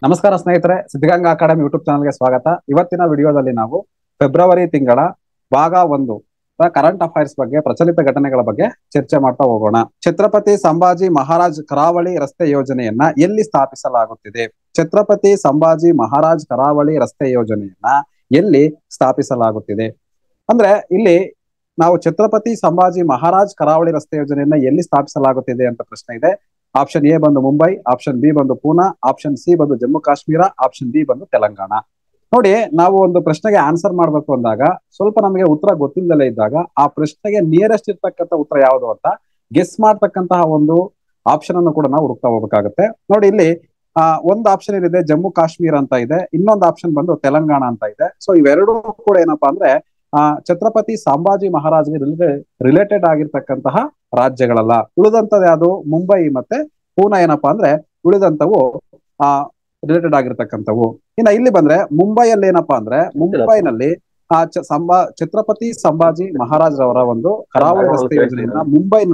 ನಮಸ್ಕಾರ ಸ್ನೇಹಿತರೆ, Siddaganga academy YouTube ಚಾನಲ್ಗೆ ಸ್ವಾಗತ. ಇವತ್ತಿನ ವಿಡಿಯೋದಲ್ಲಿ ನಾವು ಫೆಬ್ರವರಿ ತಿಂಗಳ ಭಾಗ 1 ಕರೆಂಟ್ ಅಫೈರ್ಸ್ ಬಗ್ಗೆ, ಪ್ರಚಲಿತ ಘಟನೆಗಳ ಬಗ್ಗೆ ಚರ್ಚೆ ಮಾಡ್ತಾ ಹೋಗೋಣ. ಛತ್ರಪತಿ ಸಂಭಾಜಿ ಮಹಾರಾಜ್ ಕರಾವಳಿ ರಸ್ತೆ ಯೋಜನೆಯನ್ನ ಎಲ್ಲಿ ಸ್ಥಾಪಿಸಲಾಗುತ್ತಿದೆ? ಛತ್ರಪತಿ ಸಂಭಾಜಿ ಮಹಾರಾಜ್ ಕರಾವಳಿ ರಸ್ತೆ ಯೋಜನೆಯನ್ನ ಎಲ್ಲಿ ಸ್ಥಾಪಿಸಲಾಗುತ್ತಿದೆ ಅಂದ್ರೆ ಇಲ್ಲಿ ನಾವು ಛತ್ರಪತಿ ಸಂಭಾಜಿ ಮಹಾರಾಜ್ ಕರಾವಳಿ ರಸ್ತೆ ಯೋಜನೆಯನ್ನ ಎಲ್ಲಿ ಸ್ಥಾಪಿಸಲಾಗುತ್ತಿದೆ ಅಂತ ಪ್ರಶ್ನೆ ಇದೆ. ಆಪ್ಷನ್ ಎ ಬಂದು ಮುಂಬೈ, ಆಪ್ಷನ್ ಬಿ ಬಂದು ಪೂನಾ, ಆಪ್ಷನ್ ಸಿ ಬಂದು ಜಮ್ಮು ಕಾಶ್ಮೀರ, ಆಪ್ಷನ್ ಡಿ ಬಂದು ತೆಲಂಗಾಣ. ನೋಡಿ, ನಾವು ಒಂದು ಪ್ರಶ್ನೆಗೆ ಆನ್ಸರ್ ಮಾಡ್ಬೇಕು ಅಂದಾಗ ಸ್ವಲ್ಪ ನಮಗೆ ಉತ್ತರ ಗೊತ್ತಿಲ್ಲದಲೇ ಇದ್ದಾಗ ಆ ಪ್ರಶ್ನೆಗೆ ನಿಯರೆಸ್ಟ್ ಇರ್ತಕ್ಕಂಥ ಉತ್ತರ ಯಾವುದು ಅಂತ ಗೆಸ್ ಮಾಡ್ತಕ್ಕಂತಹ ಒಂದು ಆಪ್ಷನ್ ಅನ್ನು ಕೂಡ ನಾವು ಹುಡುಕ್ತಾ ಹೋಗ್ಬೇಕಾಗುತ್ತೆ. ನೋಡಿ, ಇಲ್ಲಿ ಒಂದು ಆಪ್ಷನ್ ಏನಿದೆ ಜಮ್ಮು ಕಾಶ್ಮೀರ ಅಂತ ಇದೆ, ಇನ್ನೊಂದು ಆಪ್ಷನ್ ಬಂದು ತೆಲಂಗಾಣ ಅಂತ ಇದೆ. ಸೊ ಇವೆರಡೂ ಕೂಡ ಏನಪ್ಪಾ ಅಂದ್ರೆ ಛತ್ರಪತಿ ಸಂಭಾಜಿ ಮಹಾರಾಜ್ಗೆ ರಿಲೇಟೆಡ್ ಆಗಿರ್ತಕ್ಕಂತಹ ರಾಜ್ಯಗಳಲ್ಲ. ಉಳಿದಂತದ್ದು ಯಾವುದು? ಮುಂಬೈ ಮತ್ತೆ ಪೂನಾ ಏನಪ್ಪಾ ಅಂದ್ರೆ ಉಳಿದಂತವು ರಿಲೇಟೆಡ್ ಆಗಿರ್ತಕ್ಕಂಥವು. ಇನ್ನ ಇಲ್ಲಿ ಬಂದ್ರೆ ಮುಂಬೈಯಲ್ಲಿ ಏನಪ್ಪಾ ಅಂದ್ರೆ ಮುಂಬೈನಲ್ಲಿ ಛತ್ರಪತಿ ಸಂಭಾಜಿ ಮಹಾರಾಜ್ ರವರ ಒಂದು ಕರಾವಳಿ ರಸ್ತೆ ಯೋಜನೆಯನ್ನ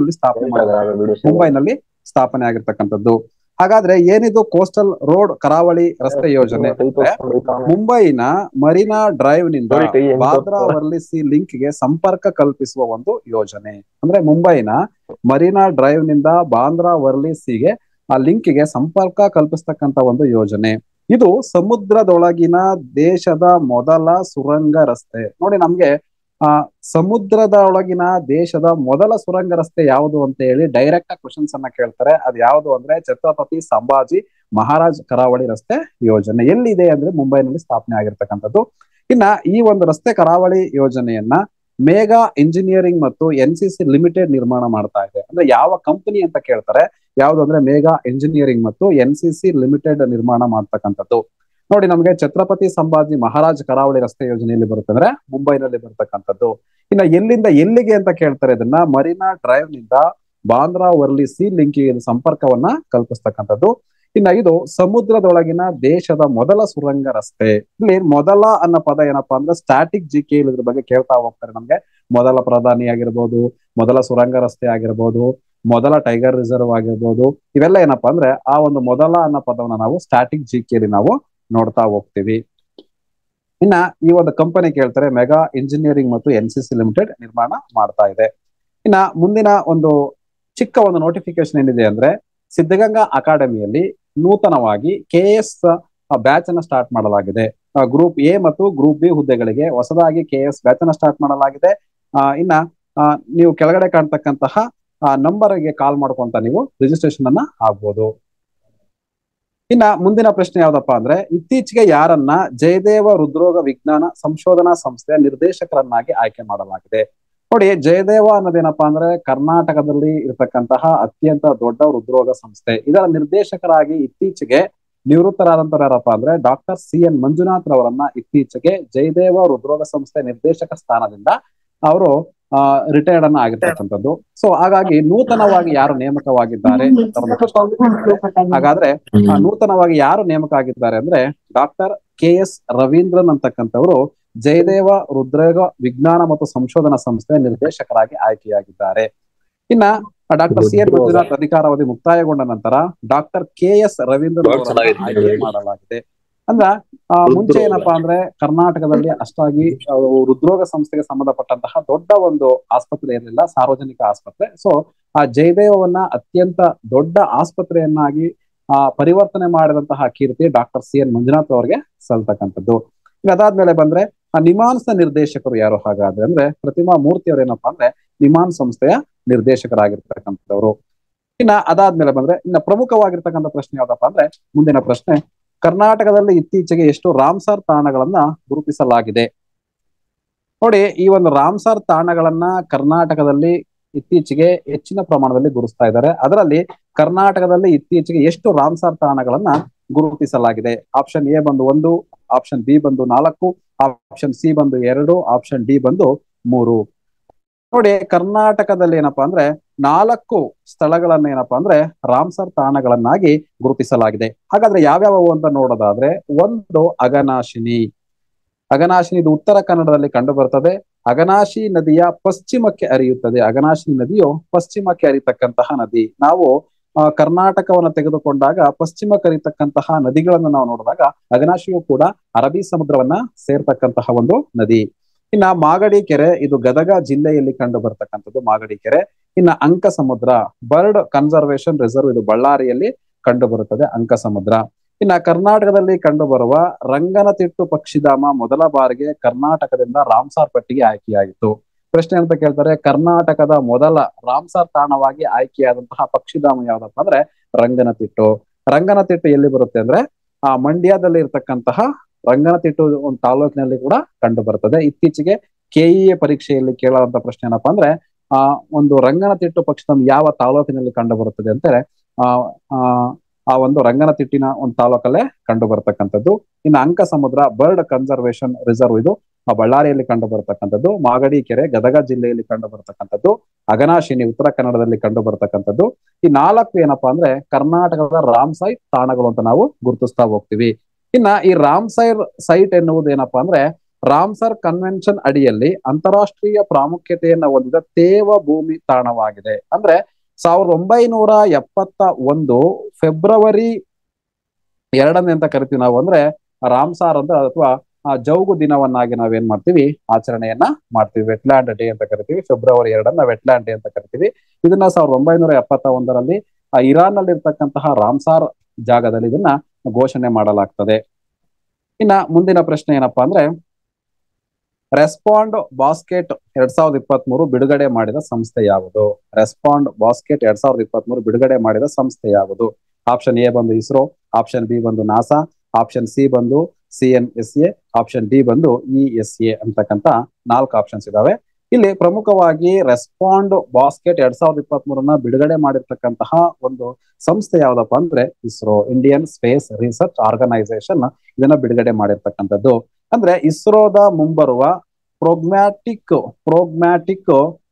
ಮುಂಬೈನಲ್ಲಿ ಸ್ಥಾಪನೆ ಆಗಿರ್ತಕ್ಕಂಥದ್ದು. ಹಾಗಾದ್ರೆ ಏನಿದು ಕೋಸ್ಟಲ್ ರೋಡ್ ಕರಾವಳಿ ರಸ್ತೆ ಯೋಜನೆ? ಮುಂಬೈನ ಮರೀನಾ ಡ್ರೈವ್ ನಿಂದ ಬಾಂದ್ರಾ ವರ್ಲಿ ಸಿ ಲಿಂಕ್ ಗೆ ಸಂಪರ್ಕ ಕಲ್ಪಿಸುವ ಒಂದು ಯೋಜನೆ. ಅಂದ್ರೆ ಮುಂಬೈನ ಮರೀನಾ ಡ್ರೈವ್ ನಿಂದ ಬಾಂದ್ರಾ ವರ್ಲಿ ಸಿಗೆ ಆ ಲಿಂಕ್ ಗೆ ಸಂಪರ್ಕ ಕಲ್ಪಿಸ್ತಕ್ಕಂತ ಒಂದು ಯೋಜನೆ. ಇದು ಸಮುದ್ರದೊಳಗಿನ ದೇಶದ ಮೊದಲ ಸುರಂಗ ರಸ್ತೆ. ನೋಡಿ, ನಮ್ಗೆ ಸಮುದ್ರದ ಒಳಗಿನ ದೇಶದ ಮೊದಲ ಸುರಂಗ ರಸ್ತೆ ಯಾವುದು ಅಂತ ಹೇಳಿ ಡೈರೆಕ್ಟ್ ಆಗಿ ಕ್ವಶನ್ಸ್ ಅನ್ನ ಕೇಳ್ತಾರೆ. ಅದು ಯಾವುದು ಅಂದ್ರೆ ಛತ್ರಪತಿ ಸಂಭಾಜಿ ಮಹಾರಾಜ್ ಕರಾವಳಿ ರಸ್ತೆ ಯೋಜನೆ. ಎಲ್ಲಿದೆ ಅಂದ್ರೆ ಮುಂಬೈನಲ್ಲಿ ಸ್ಥಾಪನೆ ಆಗಿರ್ತಕ್ಕಂಥದ್ದು. ಇನ್ನ ಈ ಒಂದು ರಸ್ತೆ ಕರಾವಳಿ ಯೋಜನೆಯನ್ನ ಮೇಘಾ ಇಂಜಿನಿಯರಿಂಗ್ ಮತ್ತು NCC ಲಿಮಿಟೆಡ್ ನಿರ್ಮಾಣ ಮಾಡ್ತಾ ಇದೆ. ಅಂದ್ರೆ ಯಾವ ಕಂಪನಿ ಅಂತ ಕೇಳ್ತಾರೆ. ಯಾವ್ದು ಅಂದ್ರೆ ಮೇಘಾ ಇಂಜಿನಿಯರಿಂಗ್ ಮತ್ತು NCC ಲಿಮಿಟೆಡ್ ನಿರ್ಮಾಣ ಮಾಡ್ತಕ್ಕಂಥದ್ದು. ನೋಡಿ, ನಮಗೆ ಛತ್ರಪತಿ ಸಂಭಾಜಿ ಮಹಾರಾಜ್ ಕರಾವಳಿ ರಸ್ತೆ ಯೋಜನೆಯಲ್ಲಿ ಬರುತ್ತೆ ಅಂದ್ರೆ ಮುಂಬೈನಲ್ಲಿ ಬರ್ತಕ್ಕಂಥದ್ದು. ಇನ್ನ ಎಲ್ಲಿಂದ ಎಲ್ಲಿಗೆ ಅಂತ ಕೇಳ್ತಾರೆ. ಇದನ್ನ ಮರೀನಾ ಡ್ರೈವ್ ನಿಂದ ಬಾಂದ್ರಾ ವರ್ಲಿ ಸಿ ಲಿಂಕಿಗೆ ಸಂಪರ್ಕವನ್ನ ಕಲ್ಪಿಸ್ತಕ್ಕಂಥದ್ದು. ಇನ್ನ ಇದು ಸಮುದ್ರದೊಳಗಿನ ದೇಶದ ಮೊದಲ ಸುರಂಗ ರಸ್ತೆ. ಇಲ್ಲಿ ಮೊದಲ ಅನ್ನೋ ಪದ ಏನಪ್ಪಾ ಅಂದ್ರೆ ಸ್ಟ್ಯಾಟಿಕ್ GK ಇದ್ರ ಬಗ್ಗೆ ಕೇಳ್ತಾ ಹೋಗ್ತಾರೆ ನಮ್ಗೆ. ಮೊದಲ ಪ್ರಧಾನಿ ಆಗಿರ್ಬೋದು, ಮೊದಲ ಸುರಂಗ ರಸ್ತೆ ಆಗಿರ್ಬೋದು, ಮೊದಲ ಟೈಗರ್ ರಿಸರ್ವ್ ಆಗಿರ್ಬೋದು, ಇವೆಲ್ಲ ಏನಪ್ಪಾ ಅಂದ್ರೆ ಆ ಒಂದು ಮೊದಲ ಅನ್ನೋ ಪದವನ್ನ ನಾವು ಸ್ಟ್ಯಾಟಿಕ್ GK ಅಲ್ಲಿ ನಾವು ನೋಡ್ತಾ ಹೋಗ್ತೀವಿ. ಇನ್ನ ಈ ಒಂದು ಕಂಪನಿ ಕೇಳ್ತಾರೆ ಮೆಗಾ ಇಂಜಿನಿಯರಿಂಗ್ ಮತ್ತು NCC ಲಿಮಿಟೆಡ್ ನಿರ್ಮಾಣ ಮಾಡ್ತಾ ಇದೆ. ಇನ್ನ ಮುಂದಿನ ಒಂದು ಚಿಕ್ಕ ಒಂದು ನೋಟಿಫಿಕೇಶನ್ ಏನಿದೆ ಅಂದ್ರೆ ಸಿದ್ಧಗಂಗಾ ಅಕಾಡೆಮಿಯಲ್ಲಿ ನೂತನವಾಗಿ KS ಬ್ಯಾಚ್ ಅನ್ನ ಸ್ಟಾರ್ಟ್ ಮಾಡಲಾಗಿದೆ. ಗ್ರೂಪ್ A ಮತ್ತು ಗ್ರೂಪ್ B ಹುದ್ದೆಗಳಿಗೆ ಹೊಸದಾಗಿ KS ಬ್ಯಾಚ್ ಅನ್ನ ಸ್ಟಾರ್ಟ್ ಮಾಡಲಾಗಿದೆ. ಇನ್ನ ನೀವು ಕೆಳಗಡೆ ಕಾಣ್ತಕ್ಕಂತಹ ನಂಬರ್ಗೆ ಕಾಲ್ ಮಾಡ್ಕೊಂತ ನೀವು ರಿಜಿಸ್ಟ್ರೇಷನ್ ಅನ್ನ ಆಗ್ಬೋದು. ಇನ್ನ ಮುಂದಿನ ಪ್ರಶ್ನೆ ಯಾವ್ದಪ್ಪ ಅಂದ್ರೆ ಇತ್ತೀಚೆಗೆ ಯಾರನ್ನ ಜಯದೇವ ಹೃದ್ರೋಗ ವಿಜ್ಞಾನ ಸಂಶೋಧನಾ ಸಂಸ್ಥೆಯ ನಿರ್ದೇಶಕರನ್ನಾಗಿ ಆಯ್ಕೆ ಮಾಡಲಾಗಿದೆ? ನೋಡಿ, ಜಯದೇವ ಅನ್ನೋದೇನಪ್ಪಾ ಅಂದ್ರೆ ಕರ್ನಾಟಕದಲ್ಲಿ ಇರತಕ್ಕಂತಹ ಅತ್ಯಂತ ದೊಡ್ಡ ಹೃದ್ರೋಗ ಸಂಸ್ಥೆ. ಇದರ ನಿರ್ದೇಶಕರಾಗಿ ಇತ್ತೀಚೆಗೆ ನಿವೃತ್ತರಾದಂತಹ ಯಾರಪ್ಪ ಅಂದ್ರೆ ಡಾಕ್ಟರ್ CN ಮಂಜುನಾಥ್ ರವರನ್ನ ಇತ್ತೀಚೆಗೆ ಜಯದೇವ ಹೃದ್ರೋಗ ಸಂಸ್ಥೆ ನಿರ್ದೇಶಕ ಸ್ಥಾನದಿಂದ ಅವರು ರಿಟೈರ್ಡ್ ಅನ್ನ ಆಗಿರ್ತಕ್ಕಂಥದ್ದು. ಸೊ ಹಾಗಾಗಿ ನೂತನವಾಗಿ ಯಾರು ನೇಮಕವಾಗಿದ್ದಾರೆ? ಹಾಗಾದ್ರೆ ನೂತನವಾಗಿ ಯಾರು ನೇಮಕ ಆಗಿದ್ದಾರೆ ಅಂದ್ರೆ ಡಾಕ್ಟರ್ KS ರವೀಂದ್ರನ್ ಅಂತಕ್ಕಂಥವರು ಜಯದೇವ ಹೃದ್ರೋಗ ವಿಜ್ಞಾನ ಮತ್ತು ಸಂಶೋಧನಾ ಸಂಸ್ಥೆಯ ನಿರ್ದೇಶಕರಾಗಿ ಆಯ್ಕೆಯಾಗಿದ್ದಾರೆ. ಇನ್ನ ಡಾಕ್ಟರ್ CN ಮಂಜುನಾಥ್ ಅಧಿಕಾರಾವಧಿ ಮುಕ್ತಾಯಗೊಂಡ ನಂತರ ಡಾಕ್ಟರ್ KS ರವೀಂದ್ರನ್ ಆಯ್ಕೆ ಮಾಡಲಾಗಿದೆ. ಅಂದ್ರ ಮುಂಚೆ ಏನಪ್ಪಾ ಅಂದ್ರೆ ಕರ್ನಾಟಕದಲ್ಲಿ ಅಷ್ಟಾಗಿ ಹೃದ್ರೋಗ ಸಂಸ್ಥೆಗೆ ಸಂಬಂಧಪಟ್ಟಂತಹ ದೊಡ್ಡ ಒಂದು ಆಸ್ಪತ್ರೆ ಇರಲಿಲ್ಲ, ಸಾರ್ವಜನಿಕ ಆಸ್ಪತ್ರೆ. ಸೊ ಆ ಜಯದೇವವನ್ನ ಅತ್ಯಂತ ದೊಡ್ಡ ಆಸ್ಪತ್ರೆಯನ್ನಾಗಿ ಪರಿವರ್ತನೆ ಮಾಡಿದಂತಹ ಕೀರ್ತಿ ಡಾಕ್ಟರ್ CN ಮಂಜುನಾಥ್ ಅವರಿಗೆ ಸಲ್ತಕ್ಕಂಥದ್ದು. ಅದಾದ್ಮೇಲೆ ಬಂದ್ರೆ ನಿಮಾನ್ಸ್ ನಿರ್ದೇಶಕರು ಯಾರು ಹಾಗಾದ್ರೆ ಅಂದ್ರೆ ಪ್ರತಿಮಾ ಮೂರ್ತಿ ಅವ್ರು ಏನಪ್ಪಾ ಅಂದ್ರೆ ನಿಮಾನ್ ಸಂಸ್ಥೆಯ ನಿರ್ದೇಶಕರಾಗಿರ್ತಕ್ಕಂಥವ್ರು. ಇನ್ನ ಅದಾದ್ಮೇಲೆ ಬಂದ್ರೆ ಇನ್ನ ಪ್ರಮುಖವಾಗಿರ್ತಕ್ಕಂಥ ಪ್ರಶ್ನೆ ಯಾವ್ದಪ್ಪ ಅಂದ್ರೆ ಮುಂದಿನ ಪ್ರಶ್ನೆ, ಕರ್ನಾಟಕದಲ್ಲಿ ಇತ್ತೀಚೆಗೆ ಎಷ್ಟು ರಾಮ್ಸರ್ ತಾಣಗಳನ್ನ ಗುರುತಿಸಲಾಗಿದೆ? ನೋಡಿ, ಈ ಒಂದು ರಾಮ್ಸರ್ ತಾಣಗಳನ್ನ ಕರ್ನಾಟಕದಲ್ಲಿ ಇತ್ತೀಚೆಗೆ ಹೆಚ್ಚಿನ ಪ್ರಮಾಣದಲ್ಲಿ ಗುರುತಿಸ್ತಾ ಇದ್ದಾರೆ. ಅದರಲ್ಲಿ ಕರ್ನಾಟಕದಲ್ಲಿ ಇತ್ತೀಚೆಗೆ ಎಷ್ಟು ರಾಮ್ಸರ್ ತಾಣಗಳನ್ನ ಗುರುತಿಸಲಾಗಿದೆ? ಆಪ್ಷನ್ A ಬಂದು 1, ಆಪ್ಷನ್ B ಬಂದು 4, ಆಪ್ಷನ್ C ಬಂದು 2, ಆಪ್ಷನ್ D ಬಂದು 3. ನೋಡಿ, ಕರ್ನಾಟಕದಲ್ಲಿ ಏನಪ್ಪಾ ಅಂದ್ರೆ 4 ಸ್ಥಳಗಳನ್ನ ಏನಪ್ಪಾ ಅಂದ್ರೆ ರಾಮ್ಸರ್ ತಾಣಗಳನ್ನಾಗಿ ಗುರುತಿಸಲಾಗಿದೆ. ಹಾಗಾದ್ರೆ ಯಾವ್ಯಾವು ಅಂತ ನೋಡೋದಾದ್ರೆ, ಒಂದು ಅಘನಾಶಿನಿ. ಅಘನಾಶಿನಿ ಇದು ಉತ್ತರ ಕನ್ನಡದಲ್ಲಿ ಕಂಡು ಬರ್ತದೆ. ಅಘನಾಶಿ ನದಿಯ ಪಶ್ಚಿಮಕ್ಕೆ ಹರಿಯುತ್ತದೆ. ಅಘನಾಶಿನಿ ನದಿಯು ಪಶ್ಚಿಮಕ್ಕೆ ಹರಿತಕ್ಕಂತಹ ನದಿ. ನಾವು ಕರ್ನಾಟಕವನ್ನ ತೆಗೆದುಕೊಂಡಾಗ ಪಶ್ಚಿಮ ಕರೀತಕ್ಕಂತಹ ನದಿಗಳನ್ನು ನಾವು ನೋಡಿದಾಗ ಅಘನಾಶಿಯು ಕೂಡ ಅರಬ್ಬಿ ಸಮುದ್ರವನ್ನ ಸೇರ್ತಕ್ಕಂತಹ ಒಂದು ನದಿ. ಇನ್ನ ಮಾಗಡಿ ಕೆರೆ, ಇದು ಗದಗ ಜಿಲ್ಲೆಯಲ್ಲಿ ಕಂಡು ಬರ್ತಕ್ಕಂಥದ್ದು ಮಾಗಡಿ ಕೆರೆ. ಇನ್ನ ಅಂಕ ಸಮುದ್ರ ಬರ್ಡ್ ಕನ್ಸರ್ವೇಷನ್ ರಿಸರ್ವ್, ಇದು ಬಳ್ಳಾರಿಯಲ್ಲಿ ಕಂಡು ಬರುತ್ತದೆ ಅಂಕ ಸಮುದ್ರ. ಇನ್ನ ಕರ್ನಾಟಕದಲ್ಲಿ ಕಂಡು ಬರುವ ರಂಗನತಿಟ್ಟು ಪಕ್ಷಿಧಾಮ ಮೊದಲ ಬಾರಿಗೆ ಕರ್ನಾಟಕದಿಂದ ರಾಮ್ಸಾರ್ ಪಟ್ಟಿಗೆ ಆಯ್ಕೆಯಾಯಿತು. ಪ್ರಶ್ನೆ ಅಂತ ಕೇಳ್ತಾರೆ, ಕರ್ನಾಟಕದ ಮೊದಲ ರಾಮ್ಸಾರ್ ತಾಣವಾಗಿ ಆಯ್ಕೆಯಾದಂತಹ ಪಕ್ಷಿಧಾಮ ಯಾವ್ದಪ್ಪ ಅಂದ್ರೆ ರಂಗನತಿಟ್ಟು. ರಂಗನತಿಟ್ಟು ಎಲ್ಲಿ ಬರುತ್ತೆ ಅಂದ್ರೆ ಮಂಡ್ಯದಲ್ಲಿ ಇರ್ತಕ್ಕಂತಹ ರಂಗನತಿಟ್ಟು ಒಂದು ತಾಲೂಕಿನಲ್ಲಿ ಕೂಡ ಕಂಡು ಬರ್ತದೆ. ಇತ್ತೀಚೆಗೆ ಕೆಇಎ ಪರೀಕ್ಷೆಯಲ್ಲಿ ಕೇಳುವಂತ ಪ್ರಶ್ನೆ ಏನಪ್ಪಾ ಅಂದ್ರೆ ಒಂದು ರಂಗನತಿಟ್ಟು ಪಕ್ಷಿಧಾಮ ಯಾವ ತಾಲೂಕಿನಲ್ಲಿ ಕಂಡು ಬರುತ್ತದೆ ಅಂತಾರೆ ಆ ಒಂದು ರಂಗನತಿಟ್ಟಿನ ಒಂದು ತಾಲೂಕಲ್ಲೇ ಕಂಡು ಬರ್ತಕ್ಕಂಥದ್ದು. ಇನ್ನು ಅಂಕ ಸಮುದ್ರ ಬರ್ಡ್ ಕನ್ಸರ್ವೇಷನ್ ರಿಸರ್ವ್, ಇದು ಬಳ್ಳಾರಿಯಲ್ಲಿ ಕಂಡು ಬರ್ತಕ್ಕಂಥದ್ದು. ಮಾಗಡಿ ಕೆರೆ ಗದಗ ಜಿಲ್ಲೆಯಲ್ಲಿ ಕಂಡು ಬರ್ತಕ್ಕಂಥದ್ದು. ಅಘನಾಶಿನಿ ಉತ್ತರ ಕನ್ನಡದಲ್ಲಿ ಕಂಡು ಬರ್ತಕ್ಕಂಥದ್ದು. ಈ 4 ಏನಪ್ಪಾ ಅಂದ್ರೆ ಕರ್ನಾಟಕದ ರಾಮ್ಸೈ ತಾಣಗಳು ಅಂತ ನಾವು ಗುರುತಿಸ್ತಾ ಹೋಗ್ತೀವಿ. ಇನ್ನ ಈ ರಾಮ್ಸೈರ್ ಸೈಟ್ ಎನ್ನುವುದು ಏನಪ್ಪಾ ಅಂದ್ರೆ ರಾಮ್ಸರ್ ಕನ್ವೆನ್ಷನ್ ಅಡಿಯಲ್ಲಿ ಅಂತಾರಾಷ್ಟ್ರೀಯ ಪ್ರಾಮುಖ್ಯತೆಯನ್ನ ಹೊಂದಿದ ತೇವ ಭೂಮಿ ತಾಣವಾಗಿದೆ. ಅಂದ್ರೆ 1971 ಫೆಬ್ರವರಿ 2 ಅಂತ ಕರಿತೀವಿ ನಾವು. ಅಂದ್ರೆ ರಾಮ್ಸಾರ್ ಅಂತ ಅಥವಾ ಜೌಗು ದಿನವನ್ನಾಗಿ ನಾವೇನ್ ಮಾಡ್ತೀವಿ ಆಚರಣೆಯನ್ನ ಮಾಡ್ತೀವಿ. ವೆಟ್ಲ್ಯಾಂಡ್ ಡೇ ಅಂತ ಕರಿತೀವಿ. ಫೆಬ್ರವರಿ 2 ವೆಟ್ಲ್ಯಾಂಡ್ ಡೇ ಅಂತ ಕರಿತೀವಿ. ಇದನ್ನ 1971ರಲ್ಲಿ ಇರಾನ್ ನಲ್ಲಿ ಇರ್ತಕ್ಕಂತಹ ರಾಮ್ಸಾರ್ ಜಾಗದಲ್ಲಿ ಇದನ್ನ ಘೋಷಣೆ ಮಾಡಲಾಗ್ತದೆ. ಇನ್ನ ಮುಂದಿನ ಪ್ರಶ್ನೆ ಏನಪ್ಪಾ ಅಂದ್ರೆ ರೆಸ್ಪಾಂಡ್ ಬಾಸ್ಕೆಟ್ 2023 ಬಿಡುಗಡೆ ಮಾಡಿದ ಸಂಸ್ಥೆ ಯಾವುದು? ರೆಸ್ಪಾಂಡ್ ಬಾಸ್ಕೆಟ್ 2023 ಬಿಡುಗಡೆ ಮಾಡಿದ ಸಂಸ್ಥೆ ಯಾವುದು? ಆಪ್ಷನ್ ಎ ಬಂದು ಇಸ್ರೋ, ಆಪ್ಷನ್ ಬಿ ಬಂದು ನಾಸಾ, ಆಪ್ಷನ್ ಸಿ ಬಂದು CNSA, ಆಪ್ಷನ್ ಡಿ ಬಂದು ESA ಅಂತಕ್ಕಂತ 4 ಆಪ್ಷನ್ಸ್ ಇದಾವೆ. ಇಲ್ಲಿ ಪ್ರಮುಖವಾಗಿ ರೆಸ್ಪಾಂಡ್ ಬಾಸ್ಕೆಟ್ 2023 ಬಿಡುಗಡೆ ಮಾಡಿರ್ತಕ್ಕಂತಹ ಒಂದು ಸಂಸ್ಥೆ ಯಾವ್ದಪ್ಪ ಅಂದ್ರೆ ISRO, Indian space research organisation ಇದನ್ನ ಬಿಡುಗಡೆ ಮಾಡಿರ್ತಕ್ಕಂಥದ್ದು. ಅಂದ್ರೆ ಇಸ್ರೋದ ಮುಂಬರುವ ಪ್ರೋಗ್ಮ್ಯಾಟಿಕ್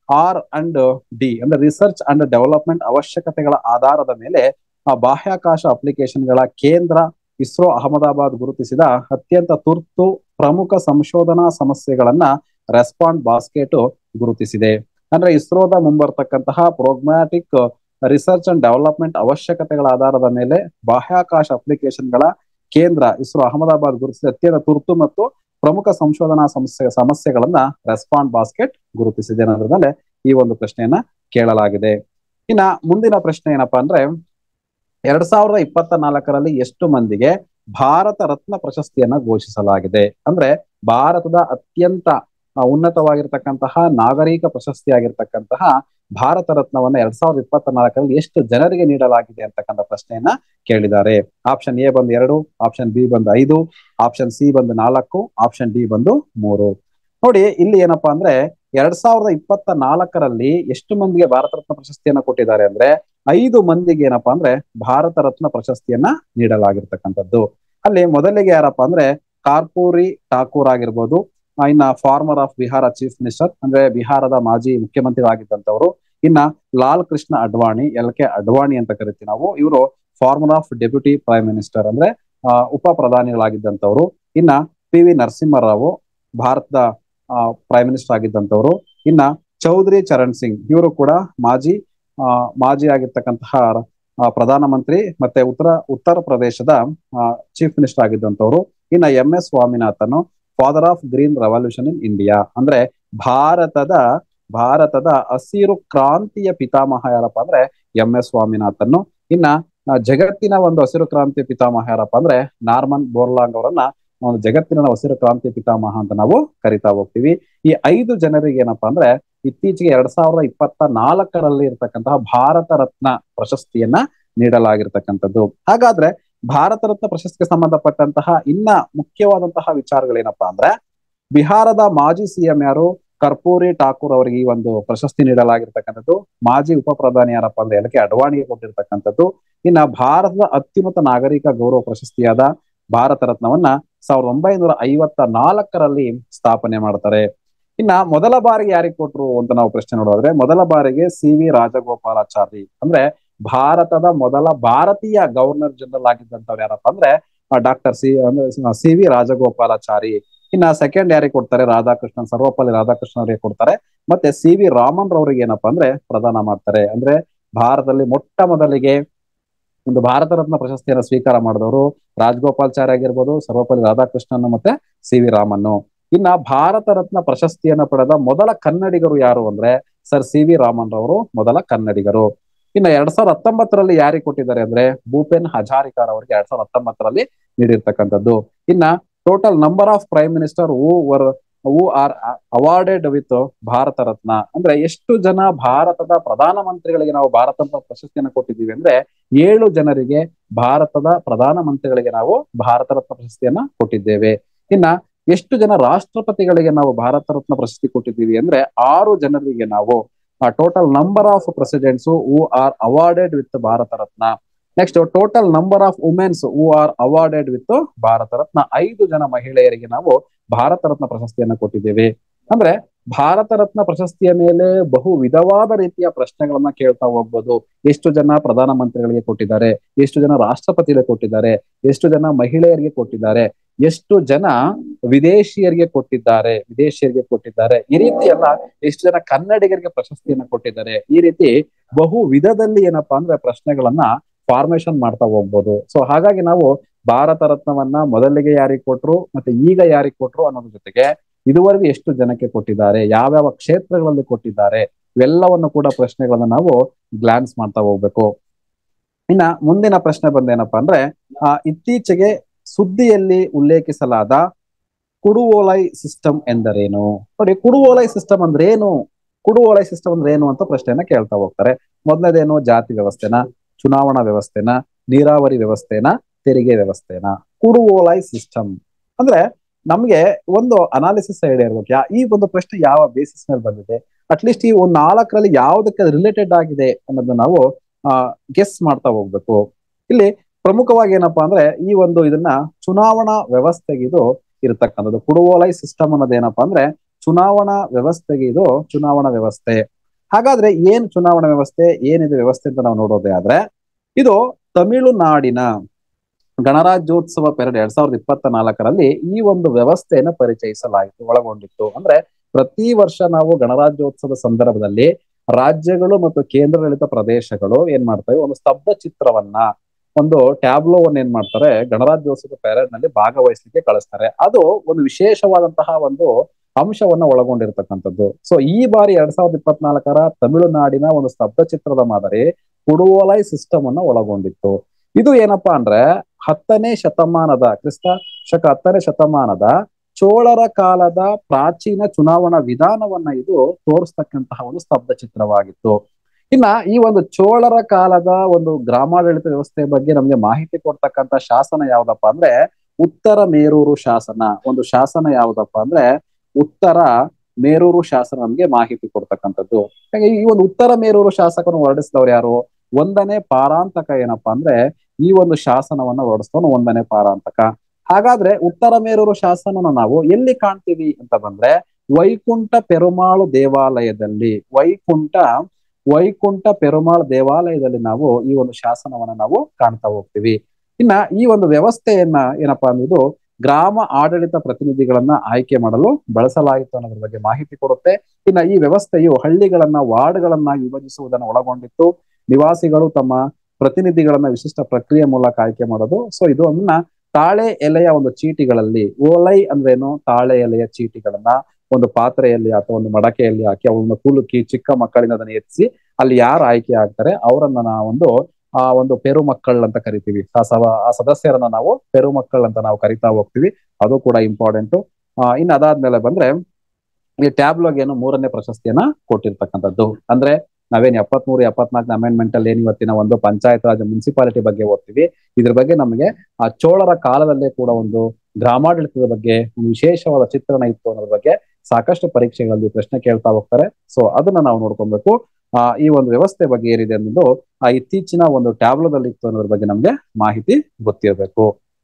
R&D ಅಂದ್ರೆ ರಿಸರ್ಚ್ ಅಂಡ್ ಡೆವಲಪ್ಮೆಂಟ್ ಅವಶ್ಯಕತೆಗಳ ಆಧಾರದ ಮೇಲೆ ಬಾಹ್ಯಾಕಾಶ ಅಪ್ಲಿಕೇಶನ್ಗಳ ಕೇಂದ್ರ ಇಸ್ರೋ ಅಹಮದಾಬಾದ್ ಗುರುತಿಸಿದ ಅತ್ಯಂತ ತುರ್ತು ಪ್ರಮುಖ ಸಂಶೋಧನಾ ಸಮಸ್ಯೆಗಳನ್ನ ರೆಸ್ಪಾಂಡ್ ಬಾಸ್ಕೆಟ್ ಗುರುತಿಸಿದೆ. ಅಂದ್ರೆ ಇಸ್ರೋದ ಮುಂಬರ್ತಕ್ಕಂತಹ ಪ್ರೋಗ್ಮ್ಯಾಟಿಕ್ ರಿಸರ್ಚ್ ಅಂಡ್ ಡೆವಲಪ್ಮೆಂಟ್ ಅವಶ್ಯಕತೆಗಳ ಆಧಾರದ ಮೇಲೆ ಬಾಹ್ಯಾಕಾಶ ಅಪ್ಲಿಕೇಶನ್ಗಳ ಕೇಂದ್ರ ಇಸ್ರೋ ಅಹಮದಾಬಾದ್ ಗುರುತಿಸಿದ ಅತ್ಯಂತ ತುರ್ತು ಮತ್ತು ಪ್ರಮುಖ ಸಂಶೋಧನಾ ಸಮಸ್ಯೆಗಳನ್ನ ರೆಸ್ಪಾಂಡ್ ಬಾಸ್ಕೆಟ್ ಗುರುತಿಸಿದೆ ಅನ್ನೋದ್ರ ಮೇಲೆ ಈ ಒಂದು ಪ್ರಶ್ನೆಯನ್ನ ಕೇಳಲಾಗಿದೆ. ಇನ್ನ ಮುಂದಿನ ಪ್ರಶ್ನೆ ಏನಪ್ಪಾ ಅಂದ್ರೆ 2024ರಲ್ಲಿ ಎಷ್ಟು ಮಂದಿಗೆ ಭಾರತ ರತ್ನ ಪ್ರಶಸ್ತಿಯನ್ನ ಘೋಷಿಸಲಾಗಿದೆ? ಅಂದ್ರೆ ಭಾರತದ ಅತ್ಯಂತ ಉನ್ನತವಾಗಿರ್ತಕ್ಕಂತಹ ನಾಗರಿಕ ಪ್ರಶಸ್ತಿಯಾಗಿರ್ತಕ್ಕಂತಹ ಭಾರತ ರತ್ನವನ್ನ 2024ರಲ್ಲಿ ಎಷ್ಟು ಜನರಿಗೆ ನೀಡಲಾಗಿದೆ ಅಂತಕ್ಕಂಥ ಪ್ರಶ್ನೆಯನ್ನ ಕೇಳಿದ್ದಾರೆ. ಆಪ್ಷನ್ ಎ ಬಂದು 2, ಆಪ್ಷನ್ ಬಿ ಬಂದು 5, ಆಪ್ಷನ್ ಸಿ ಬಂದು 4, ಆಪ್ಷನ್ ಡಿ ಬಂದು 3. ನೋಡಿ ಇಲ್ಲಿ ಏನಪ್ಪಾ ಅಂದ್ರೆ 2024ರಲ್ಲಿ ಎಷ್ಟು ಮಂದಿಗೆ ಭಾರತ ರತ್ನ ಪ್ರಶಸ್ತಿಯನ್ನ ಕೊಟ್ಟಿದ್ದಾರೆ ಅಂದ್ರೆ 5 ಮಂದಿಗೆ ಏನಪ್ಪಾ ಅಂದ್ರೆ ಭಾರತ ರತ್ನ ಪ್ರಶಸ್ತಿಯನ್ನ ನೀಡಲಾಗಿರ್ತಕ್ಕಂಥದ್ದು. ಅಲ್ಲಿ ಮೊದಲಿಗೆ ಯಾರಪ್ಪ ಅಂದ್ರೆ ಕರ್ಪೂರಿ ಠಾಕೂರ್ ಆಗಿರ್ಬೋದು, ಇನ್ನ former of Bihar chief minister ಅಂದ್ರೆ ಬಿಹಾರದ ಮಾಜಿ ಮುಖ್ಯಮಂತ್ರಿ ಆಗಿದ್ದಂತವ್ರು. ಇನ್ನ ಲಾಲ್ ಕೃಷ್ಣ ಅಡ್ವಾಣಿ, LK ಅಡ್ವಾಣಿ ಅಂತ ಕರಿತೀವಿ ನಾವು. ಇವರು former of deputy prime minister ಅಂದ್ರೆ ಉಪ ಪ್ರಧಾನಿಗಳಾಗಿದ್ದಂತವ್ರು. ಇನ್ನ PV ನರಸಿಂಹರಾವ್ ಭಾರತದ ಪ್ರೈಮ್ ಮಿನಿಸ್ಟರ್ ಆಗಿದ್ದಂತವ್ರು. ಇನ್ನ ಚೌಧರಿ ಚರಣ್ ಸಿಂಗ್ ಇವರು ಕೂಡ ಮಾಜಿ ಆಗಿರ್ತಕ್ಕಂತಹ ಪ್ರಧಾನಮಂತ್ರಿ ಮತ್ತೆ ಉತ್ತರ ಪ್ರದೇಶದ ಚೀಫ್ ಮಿನಿಸ್ಟರ್ ಆಗಿದ್ದಂತವ್ರು. ಇನ್ನ MS Swaminathan father of green revolution in India ಅಂದ್ರೆ ಭಾರತದ ಹಸಿರು ಕ್ರಾಂತಿಯ ಪಿತಾಮಹ ಯಾರಪ್ಪ ಅಂದ್ರೆ MS ಸ್ವಾಮಿನಾಥನ್. ಇನ್ನ ಜಗತ್ತಿನ ಒಂದು ಹಸಿರು ಕ್ರಾಂತಿ ಪಿತಾಮಹ ಯಾರಪ್ಪ ಅಂದ್ರೆ ನಾರ್ಮನ್ ಬೋರ್ಲಾಂಗ್ ಅವರನ್ನ ಒಂದು ಜಗತ್ತಿನ ಹಸಿರು ಕ್ರಾಂತಿ ಪಿತಾಮಹ ಅಂತ ನಾವು ಕರಿತಾ ಹೋಗ್ತೀವಿ. ಈ 5 ಜನರಿಗೆ ಏನಪ್ಪಾ ಅಂದ್ರೆ ಇತ್ತೀಚೆಗೆ 2024ರಲ್ಲಿ ಇರ್ತಕ್ಕಂತಹ ಭಾರತ ರತ್ನ ಪ್ರಶಸ್ತಿಯನ್ನ ನೀಡಲಾಗಿರ್ತಕ್ಕಂಥದ್ದು. ಹಾಗಾದ್ರೆ ಭಾರತ ರತ್ನ ಪ್ರಶಸ್ತಿಗೆ ಸಂಬಂಧಪಟ್ಟಂತಹ ಇನ್ನ ಮುಖ್ಯವಾದಂತಹ ವಿಚಾರಗಳೇನಪ್ಪಾ ಅಂದ್ರೆ ಬಿಹಾರದ ಮಾಜಿ CM ಯಾರು ಕರ್ಪೂರಿ ಠಾಕೂರ್ ಅವರಿಗೆ ಈ ಒಂದು ಪ್ರಶಸ್ತಿ ನೀಡಲಾಗಿರ್ತಕ್ಕಂಥದ್ದು. ಮಾಜಿ ಉಪ ಪ್ರಧಾನಿ ಯಾರಪ್ಪ ಅಂದ್ರೆ LK ಅಡ್ವಾಣಿಗೆ ಕೊಟ್ಟಿರ್ತಕ್ಕಂಥದ್ದು. ಇನ್ನ ಭಾರತದ ಅತ್ಯುನ್ನತ ನಾಗರಿಕ ಗೌರವ ಪ್ರಶಸ್ತಿಯಾದ ಭಾರತ ರತ್ನವನ್ನ 1954ರಲ್ಲಿ ಸ್ಥಾಪನೆ ಮಾಡ್ತಾರೆ. ಇನ್ನ ಮೊದಲ ಬಾರಿಗೆ ಯಾರಿಗೆ ಕೊಟ್ರು ಅಂತ ನಾವು ಪ್ರಶ್ನೆ ನೋಡೋದ್ರೆ ಮೊದಲ ಬಾರಿಗೆ CV ರಾಜಗೋಪಾಲಾಚಾರಿ ಅಂದ್ರೆ ಭಾರತದ ಮೊದಲ ಭಾರತೀಯ ಗವರ್ನರ್ ಜನರಲ್ ಆಗಿದ್ದಂತವ್ರು ಯಾರಪ್ಪ ಅಂದ್ರೆ ಡಾಕ್ಟರ್ CV ರಾಜಗೋಪಾಲಾಚಾರಿ. ಇನ್ನ ಸೆಕೆಂಡ್ ಯಾರಿಗೆ ಕೊಡ್ತಾರೆ ರಾಧಾಕೃಷ್ಣನ್, ಸರ್ವಪಲ್ಲಿ ರಾಧಾಕೃಷ್ಣನ್ ಅವರಿಗೆ ಕೊಡ್ತಾರೆ. ಮತ್ತೆ CV ರಾಮನ್ ರವರಿಗೆ ಏನಪ್ಪಾ ಅಂದ್ರೆ ಪ್ರದಾನ ಮಾಡ್ತಾರೆ. ಅಂದ್ರೆ ಭಾರತದಲ್ಲಿ ಮೊಟ್ಟ ಮೊದಲಿಗೆ ಒಂದು ಭಾರತ ರತ್ನ ಪ್ರಶಸ್ತಿಯನ್ನು ಸ್ವೀಕಾರ ಮಾಡಿದವರು ರಾಜಗೋಪಾಲ್ಚಾರಿ ಆಗಿರ್ಬೋದು, ಸರ್ವಪಲ್ಲಿ ರಾಧಾಕೃಷ್ಣನ್ ಮತ್ತೆ ಸಿ.ವಿ. ರಾಮನ್. ಇನ್ನ ಭಾರತ ರತ್ನ ಪ್ರಶಸ್ತಿಯನ್ನ ಪಡೆದ ಮೊದಲ ಕನ್ನಡಿಗರು ಯಾರು ಅಂದ್ರೆ ಸರ್ ಸಿ.ವಿ. ರಾಮನ್ ರವರು ಮೊದಲ ಕನ್ನಡಿಗರು. ಇನ್ನ 2019ರಲ್ಲಿ ಯಾರಿಗೆ ಕೊಟ್ಟಿದ್ದಾರೆ ಅಂದ್ರೆ ಭೂಪೇನ್ ಹಜಾರಿಕಾರ್ ಅವರಿಗೆ 2019ರಲ್ಲಿ ನೀಡಿರ್ತಕ್ಕಂಥದ್ದು. ಇನ್ನ total number of prime minister who are awarded with Bharat Ratna ಅಂದ್ರೆ ಎಷ್ಟು ಜನ ಭಾರತದ ಪ್ರಧಾನ ಮಂತ್ರಿಗಳಿಗೆ ನಾವು ಭಾರತ ರತ್ನ ಪ್ರಶಸ್ತಿಯನ್ನು ಕೊಟ್ಟಿದ್ದೀವಿ ಅಂದ್ರೆ 7 ಜನರಿಗೆ ಭಾರತದ ಪ್ರಧಾನ ಮಂತ್ರಿಗಳಿಗೆ ನಾವು ಭಾರತ ರತ್ನ ಪ್ರಶಸ್ತಿಯನ್ನ ಕೊಟ್ಟಿದ್ದೇವೆ. ಇನ್ನ ಎಷ್ಟು ಜನ ರಾಷ್ಟ್ರಪತಿಗಳಿಗೆ ನಾವು ಭಾರತ ರತ್ನ ಪ್ರಶಸ್ತಿ ಕೊಟ್ಟಿದ್ದೀವಿ ಅಂದ್ರೆ 6 ಜನರಿಗೆ ನಾವು total number of presidents who are awarded with Bharat Ratna. Next total number of women's who are awarded with Bharat Ratna 5 ಜನ ಮಹಿಳೆಯರಿಗೆ ನಾವು ಭಾರತ ರತ್ನ ಪ್ರಶಸ್ತಿಯನ್ನ ಕೊಟ್ಟಿದ್ದೇವೆ. ಅಂದ್ರೆ ಭಾರತ ರತ್ನ ಪ್ರಶಸ್ತಿಯ ಮೇಲೆ ಬಹು ವಿಧವಾದ ರೀತಿಯ ಪ್ರಶ್ನೆಗಳನ್ನ ಕೇಳ್ತಾ ಹೋಗ್ಬೋದು. ಎಷ್ಟು ಜನ ಪ್ರಧಾನ ಮಂತ್ರಿಗಳಿಗೆ ಕೊಟ್ಟಿದ್ದಾರೆ, ಎಷ್ಟು ಜನ ರಾಷ್ಟ್ರಪತಿಗಳಿಗೆ ಕೊಟ್ಟಿದ್ದಾರೆ, ಎಷ್ಟು ಜನ ಮಹಿಳೆಯರಿಗೆ ಕೊಟ್ಟಿದ್ದಾರೆ, ಎಷ್ಟು ಜನ ವಿದೇಶಿಯರಿಗೆ ಕೊಟ್ಟಿದ್ದಾರೆ, ಈ ರೀತಿ ಎಲ್ಲ ಎಷ್ಟು ಜನ ಕನ್ನಡಿಗರಿಗೆ ಪ್ರಶಸ್ತಿಯನ್ನ ಕೊಟ್ಟಿದ್ದಾರೆ. ಈ ರೀತಿ ಬಹು ವಿಧದಲ್ಲಿ ಏನಪ್ಪಾ ಅಂದ್ರೆ ಪ್ರಶ್ನೆಗಳನ್ನ ಫಾರ್ಮೇಶನ್ ಮಾಡ್ತಾ ಹೋಗ್ಬೋದು. ಸೊ ಹಾಗಾಗಿ ನಾವು ಭಾರತ ರತ್ನವನ್ನ ಮೊದಲಿಗೆ ಯಾರಿಗೆ ಕೊಟ್ರು ಮತ್ತೆ ಈಗ ಯಾರಿಗೆ ಕೊಟ್ರು ಅನ್ನೋದ್ರ ಜೊತೆಗೆ ಇದುವರೆಗೂ ಎಷ್ಟು ಜನಕ್ಕೆ ಕೊಟ್ಟಿದ್ದಾರೆ, ಯಾವ್ಯಾವ ಕ್ಷೇತ್ರಗಳಲ್ಲಿ ಕೊಟ್ಟಿದ್ದಾರೆ, ಇವೆಲ್ಲವನ್ನು ಕೂಡ ಪ್ರಶ್ನೆಗಳನ್ನ ನಾವು ಗ್ಲಾನ್ಸ್ ಮಾಡ್ತಾ ಹೋಗ್ಬೇಕು. ಇನ್ನ ಮುಂದಿನ ಪ್ರಶ್ನೆ ಬಂದೇನಪ್ಪಾ ಅಂದ್ರೆ ಇತ್ತೀಚೆಗೆ ಸುದ್ದಿಯಲ್ಲಿ ಉಲ್ಲೇಖಿಸಲಾದ ಕುಡುವೋಲೈ ಸಿಸ್ಟಮ್ ಎಂದರೇನು? ನೋಡಿ, ಕುಡುವೋಲೈ ಸಿಸ್ಟಮ್ ಅಂದ್ರೆ ಏನು ಅಂತ ಪ್ರಶ್ನೆಯನ್ನ ಕೇಳ್ತಾ ಹೋಗ್ತಾರೆ. ಮೊದಲನೇದೇನು, ಜಾತಿ ವ್ಯವಸ್ಥೆನ, ಚುನಾವಣಾ ವ್ಯವಸ್ಥೆನ, ನೀರಾವರಿ ವ್ಯವಸ್ಥೆನ, ತೆರಿಗೆ ವ್ಯವಸ್ಥೆನ? ಕುಡುವೋಲೈ ಸಿಸ್ಟಮ್ ಅಂದ್ರೆ ನಮ್ಗೆ ಒಂದು ಅನಾಲಿಸಿಸ್ ಐಡಿಯಾ ಇರ್ಬೇಕು. ಈ ಒಂದು ಪ್ರಶ್ನೆ ಯಾವ ಬೇಸಿಸ್ ಮೇಲೆ ಬಂದಿದೆ, ಅಟ್ಲೀಸ್ಟ್ ಈ ಒಂದು 4ರಲ್ಲಿ ಯಾವ್ದಕ್ಕೆ ರಿಲೇಟೆಡ್ ಆಗಿದೆ ಅನ್ನೋದನ್ನ ನಾವು ಗೆಸ್ ಮಾಡ್ತಾ ಹೋಗ್ಬೇಕು. ಇಲ್ಲಿ ಪ್ರಮುಖವಾಗಿ ಏನಪ್ಪಾ ಅಂದ್ರೆ ಈ ಒಂದು ಇದನ್ನ ಚುನಾವಣಾ ವ್ಯವಸ್ಥೆಗೆ ಇದು ಇರತಕ್ಕಂಥದ್ದು. ಕುಡುವೋಲೈ ಸಿಸ್ಟಮ್ ಅನ್ನೋದೇನಪ್ಪಾ ಅಂದ್ರೆ ಚುನಾವಣಾ ವ್ಯವಸ್ಥೆಗೆ ಇದು ಚುನಾವಣಾ ವ್ಯವಸ್ಥೆ. ಹಾಗಾದ್ರೆ ಏನ್ ಚುನಾವಣಾ ವ್ಯವಸ್ಥೆ, ಏನಿದೆ ವ್ಯವಸ್ಥೆ ಅಂತ ನಾವು ನೋಡೋದೇ ಆದ್ರೆ ಇದು ತಮಿಳುನಾಡಿನ ಗಣರಾಜ್ಯೋತ್ಸವ ಪೆರೇಡ್ 2024ರಲ್ಲಿ ಈ ಒಂದು ವ್ಯವಸ್ಥೆಯನ್ನು ಪರಿಚಯಿಸಲಾಯಿತು, ಒಳಗೊಂಡಿತ್ತು. ಅಂದ್ರೆ ಪ್ರತಿ ವರ್ಷ ನಾವು ಗಣರಾಜ್ಯೋತ್ಸವದ ಸಂದರ್ಭದಲ್ಲಿ ರಾಜ್ಯಗಳು ಮತ್ತು ಕೇಂದ್ರಾಡಳಿತ ಪ್ರದೇಶಗಳು ಏನ್ ಮಾಡ್ತವೆ, ಒಂದು ಸ್ತಬ್ಧ ಚಿತ್ರವನ್ನ, ಒಂದು ಟ್ಯಾಬ್ಲೋವನ್ನ ಏನ್ ಮಾಡ್ತಾರೆ, ಗಣರಾಜ್ಯೋತ್ಸವದ ಪೆರೇಡ್ ನಲ್ಲಿ ಭಾಗವಹಿಸಲಿಕ್ಕೆ ಕಳಿಸ್ತಾರೆ. ಅದು ಒಂದು ವಿಶೇಷವಾದಂತಹ ಒಂದು ಅಂಶವನ್ನ ಒಳಗೊಂಡಿರ್ತಕ್ಕಂಥದ್ದು. ಸೊ ಈ ಬಾರಿ 2024ರ ತಮಿಳುನಾಡಿನ ಒಂದು ಸ್ತಬ್ಧ ಚಿತ್ರದ ಮಾದರಿ ಕುಡುವೋಲೈ ಸಿಸ್ಟಮ್ ಅನ್ನ ಒಳಗೊಂಡಿತ್ತು. ಇದು ಏನಪ್ಪಾ ಅಂದ್ರೆ 10ನೇ ಶತಮಾನದ ಕ್ರಿಸ್ತ ಶಕ 10ನೇ ಶತಮಾನದ ಚೋಳರ ಕಾಲದ ಪ್ರಾಚೀನ ಚುನಾವಣಾ ವಿಧಾನವನ್ನ ಇದು ತೋರಿಸ್ತಕ್ಕಂತಹ ಒಂದು ಸ್ತಬ್ಧ ಚಿತ್ರವಾಗಿತ್ತು. ಇನ್ನ ಈ ಒಂದು ಚೋಳರ ಕಾಲದ ಒಂದು ಗ್ರಾಮಾಡಳಿತ ವ್ಯವಸ್ಥೆ ಬಗ್ಗೆ ನಮ್ಗೆ ಮಾಹಿತಿ ಕೊಡ್ತಕ್ಕಂಥ ಶಾಸನ ಯಾವ್ದಪ್ಪ ಅಂದ್ರೆ ಉತ್ತರ ಮೇರೂರು ಶಾಸನ. ಒಂದು ಶಾಸನ ಯಾವ್ದಪ್ಪ ಅಂದ್ರೆ ಉತ್ತರ ಮೇರೂರು ಶಾಸನ ನಮ್ಗೆ ಮಾಹಿತಿ ಕೊಡ್ತಕ್ಕಂಥದ್ದು. ಈ ಒಂದು ಉತ್ತರ ಮೇರೂರು ಶಾಸಕನು ಹೊರಡಿಸಿದವ್ರು ಯಾರು? 1ನೇ ಪಾರಾಂತಕ ಏನಪ್ಪಾ ಅಂದ್ರೆ ಈ ಒಂದು ಶಾಸನವನ್ನ ಹೊರಡಿಸ್ತವನು 1ನೇ ಪಾರಾಂತಕ. ಹಾಗಾದ್ರೆ ಉತ್ತರ ಮೇರೂರು ಶಾಸನನ ನಾವು ಎಲ್ಲಿ ಕಾಣ್ತೀವಿ ಅಂತ ಬಂದ್ರೆ ವೈಕುಂಠ ಪೆರುಮಾಳು ದೇವಾಲಯದಲ್ಲಿ, ವೈಕುಂಠ ಪೆರುಮಾಳ್ ದೇವಾಲಯದಲ್ಲಿ ನಾವು ಈ ಒಂದು ಶಾಸನವನ್ನ ನಾವು ಕಾಣ್ತಾ ಹೋಗ್ತೀವಿ. ಇನ್ನ ಈ ಒಂದು ವ್ಯವಸ್ಥೆಯನ್ನ ಏನಪ್ಪಾ ಅನ್ನೋದು ಗ್ರಾಮ ಆಡಳಿತ ಪ್ರತಿನಿಧಿಗಳನ್ನ ಆಯ್ಕೆ ಮಾಡಲು ಬಳಸಲಾಯಿತು ಅನ್ನೋದ್ರ ಬಗ್ಗೆ ಮಾಹಿತಿ ಕೊಡುತ್ತೆ. ಇನ್ನ ಈ ವ್ಯವಸ್ಥೆಯು ಹಳ್ಳಿಗಳನ್ನ ವಾರ್ಡ್ಗಳನ್ನಾಗಿ ವಿಭಜಿಸುವುದನ್ನು ಒಳಗೊಂಡಿತ್ತು. ನಿವಾಸಿಗಳು ತಮ್ಮ ಪ್ರತಿನಿಧಿಗಳನ್ನ ವಿಶಿಷ್ಟ ಪ್ರಕ್ರಿಯೆ ಮೂಲಕ ಆಯ್ಕೆ ಮಾಡೋದು. ಸೊ ಇದನ್ನ ತಾಳೆ ಎಲೆಯ ಒಂದು ಚೀಟಿಗಳಲ್ಲಿ, ಓಲೈ ಅಂದ್ರೇನು, ತಾಳೆ ಎಲೆಯ ಚೀಟಿಗಳನ್ನ ಒಂದು ಪಾತ್ರೆಯಲ್ಲಿ ಅಥವಾ ಒಂದು ಮಡಕೆಯಲ್ಲಿ ಹಾಕಿ ಅವನ್ನ ಕುಲುಕಿ ಚಿಕ್ಕ ಮಕ್ಕಳಿಂದ ಅದನ್ನ ಎತ್ತಿಸಿ ಅಲ್ಲಿ ಯಾರು ಆಯ್ಕೆ ಆಗ್ತಾರೆ ಅವರನ್ನ ನಾವೊಂದು ಒಂದು ಪೆರುಮಕ್ಕಳ್ ಅಂತ ಕರಿತೀವಿ. ಆ ಸದಸ್ಯರನ್ನ ನಾವು ಪೆರುಮಕ್ಕಳ್ ಅಂತ ನಾವು ಕರಿತಾ ಹೋಗ್ತೀವಿ. ಅದು ಕೂಡ ಇಂಪಾರ್ಟೆಂಟ್. ಇನ್ನು ಅದಾದ್ಮೇಲೆ ಬಂದ್ರೆ ಈ ಟ್ಯಾಬ್ಲೋಗೆ ಏನು 3ನೇ ಪ್ರಶಸ್ತಿಯನ್ನ ಕೊಟ್ಟಿರ್ತಕ್ಕಂಥದ್ದು. ಅಂದ್ರೆ ನಾವೇನ್ 73, 74 ಅಮೆಂಡ್ಮೆಂಟ್ ಅಲ್ಲಿ ಏನ್ ಇವತ್ತಿನ ಒಂದು ಪಂಚಾಯತ್ ರಾಜ್ ಮುನ್ಸಿಪಾಲಿಟಿ ಬಗ್ಗೆ ಓದ್ತೀವಿ, ಇದ್ರ ಬಗ್ಗೆ ನಮಗೆ ಆ ಚೋಳರ ಕಾಲದಲ್ಲೇ ಕೂಡ ಒಂದು ಗ್ರಾಮಾಡಳಿತದ ಬಗ್ಗೆ ಒಂದು ವಿಶೇಷವಾದ ಚಿತ್ರಣ ಇತ್ತು ಅನ್ನೋದ್ರ ಬಗ್ಗೆ ಸಾಕಷ್ಟು ಪರೀಕ್ಷೆಗಳಲ್ಲಿ ಪ್ರಶ್ನೆ ಕೇಳ್ತಾ ಹೋಗ್ತಾರೆ. ಸೊ ಅದನ್ನ ನಾವು ನೋಡ್ಕೊಬೇಕು. ಈ ಒಂದು ವ್ಯವಸ್ಥೆ ಬಗ್ಗೆ ಏನಿದೆ ಅನ್ನೋದು ಇತ್ತೀಚಿನ ಒಂದು ಟ್ಯಾಬ್ಲೋದಲ್ಲಿ ಇತ್ತು ಅನ್ನೋದ್ರ ಬಗ್ಗೆ ನಮ್ಗೆ ಮಾಹಿತಿ ಗೊತ್ತಿರಬೇಕು.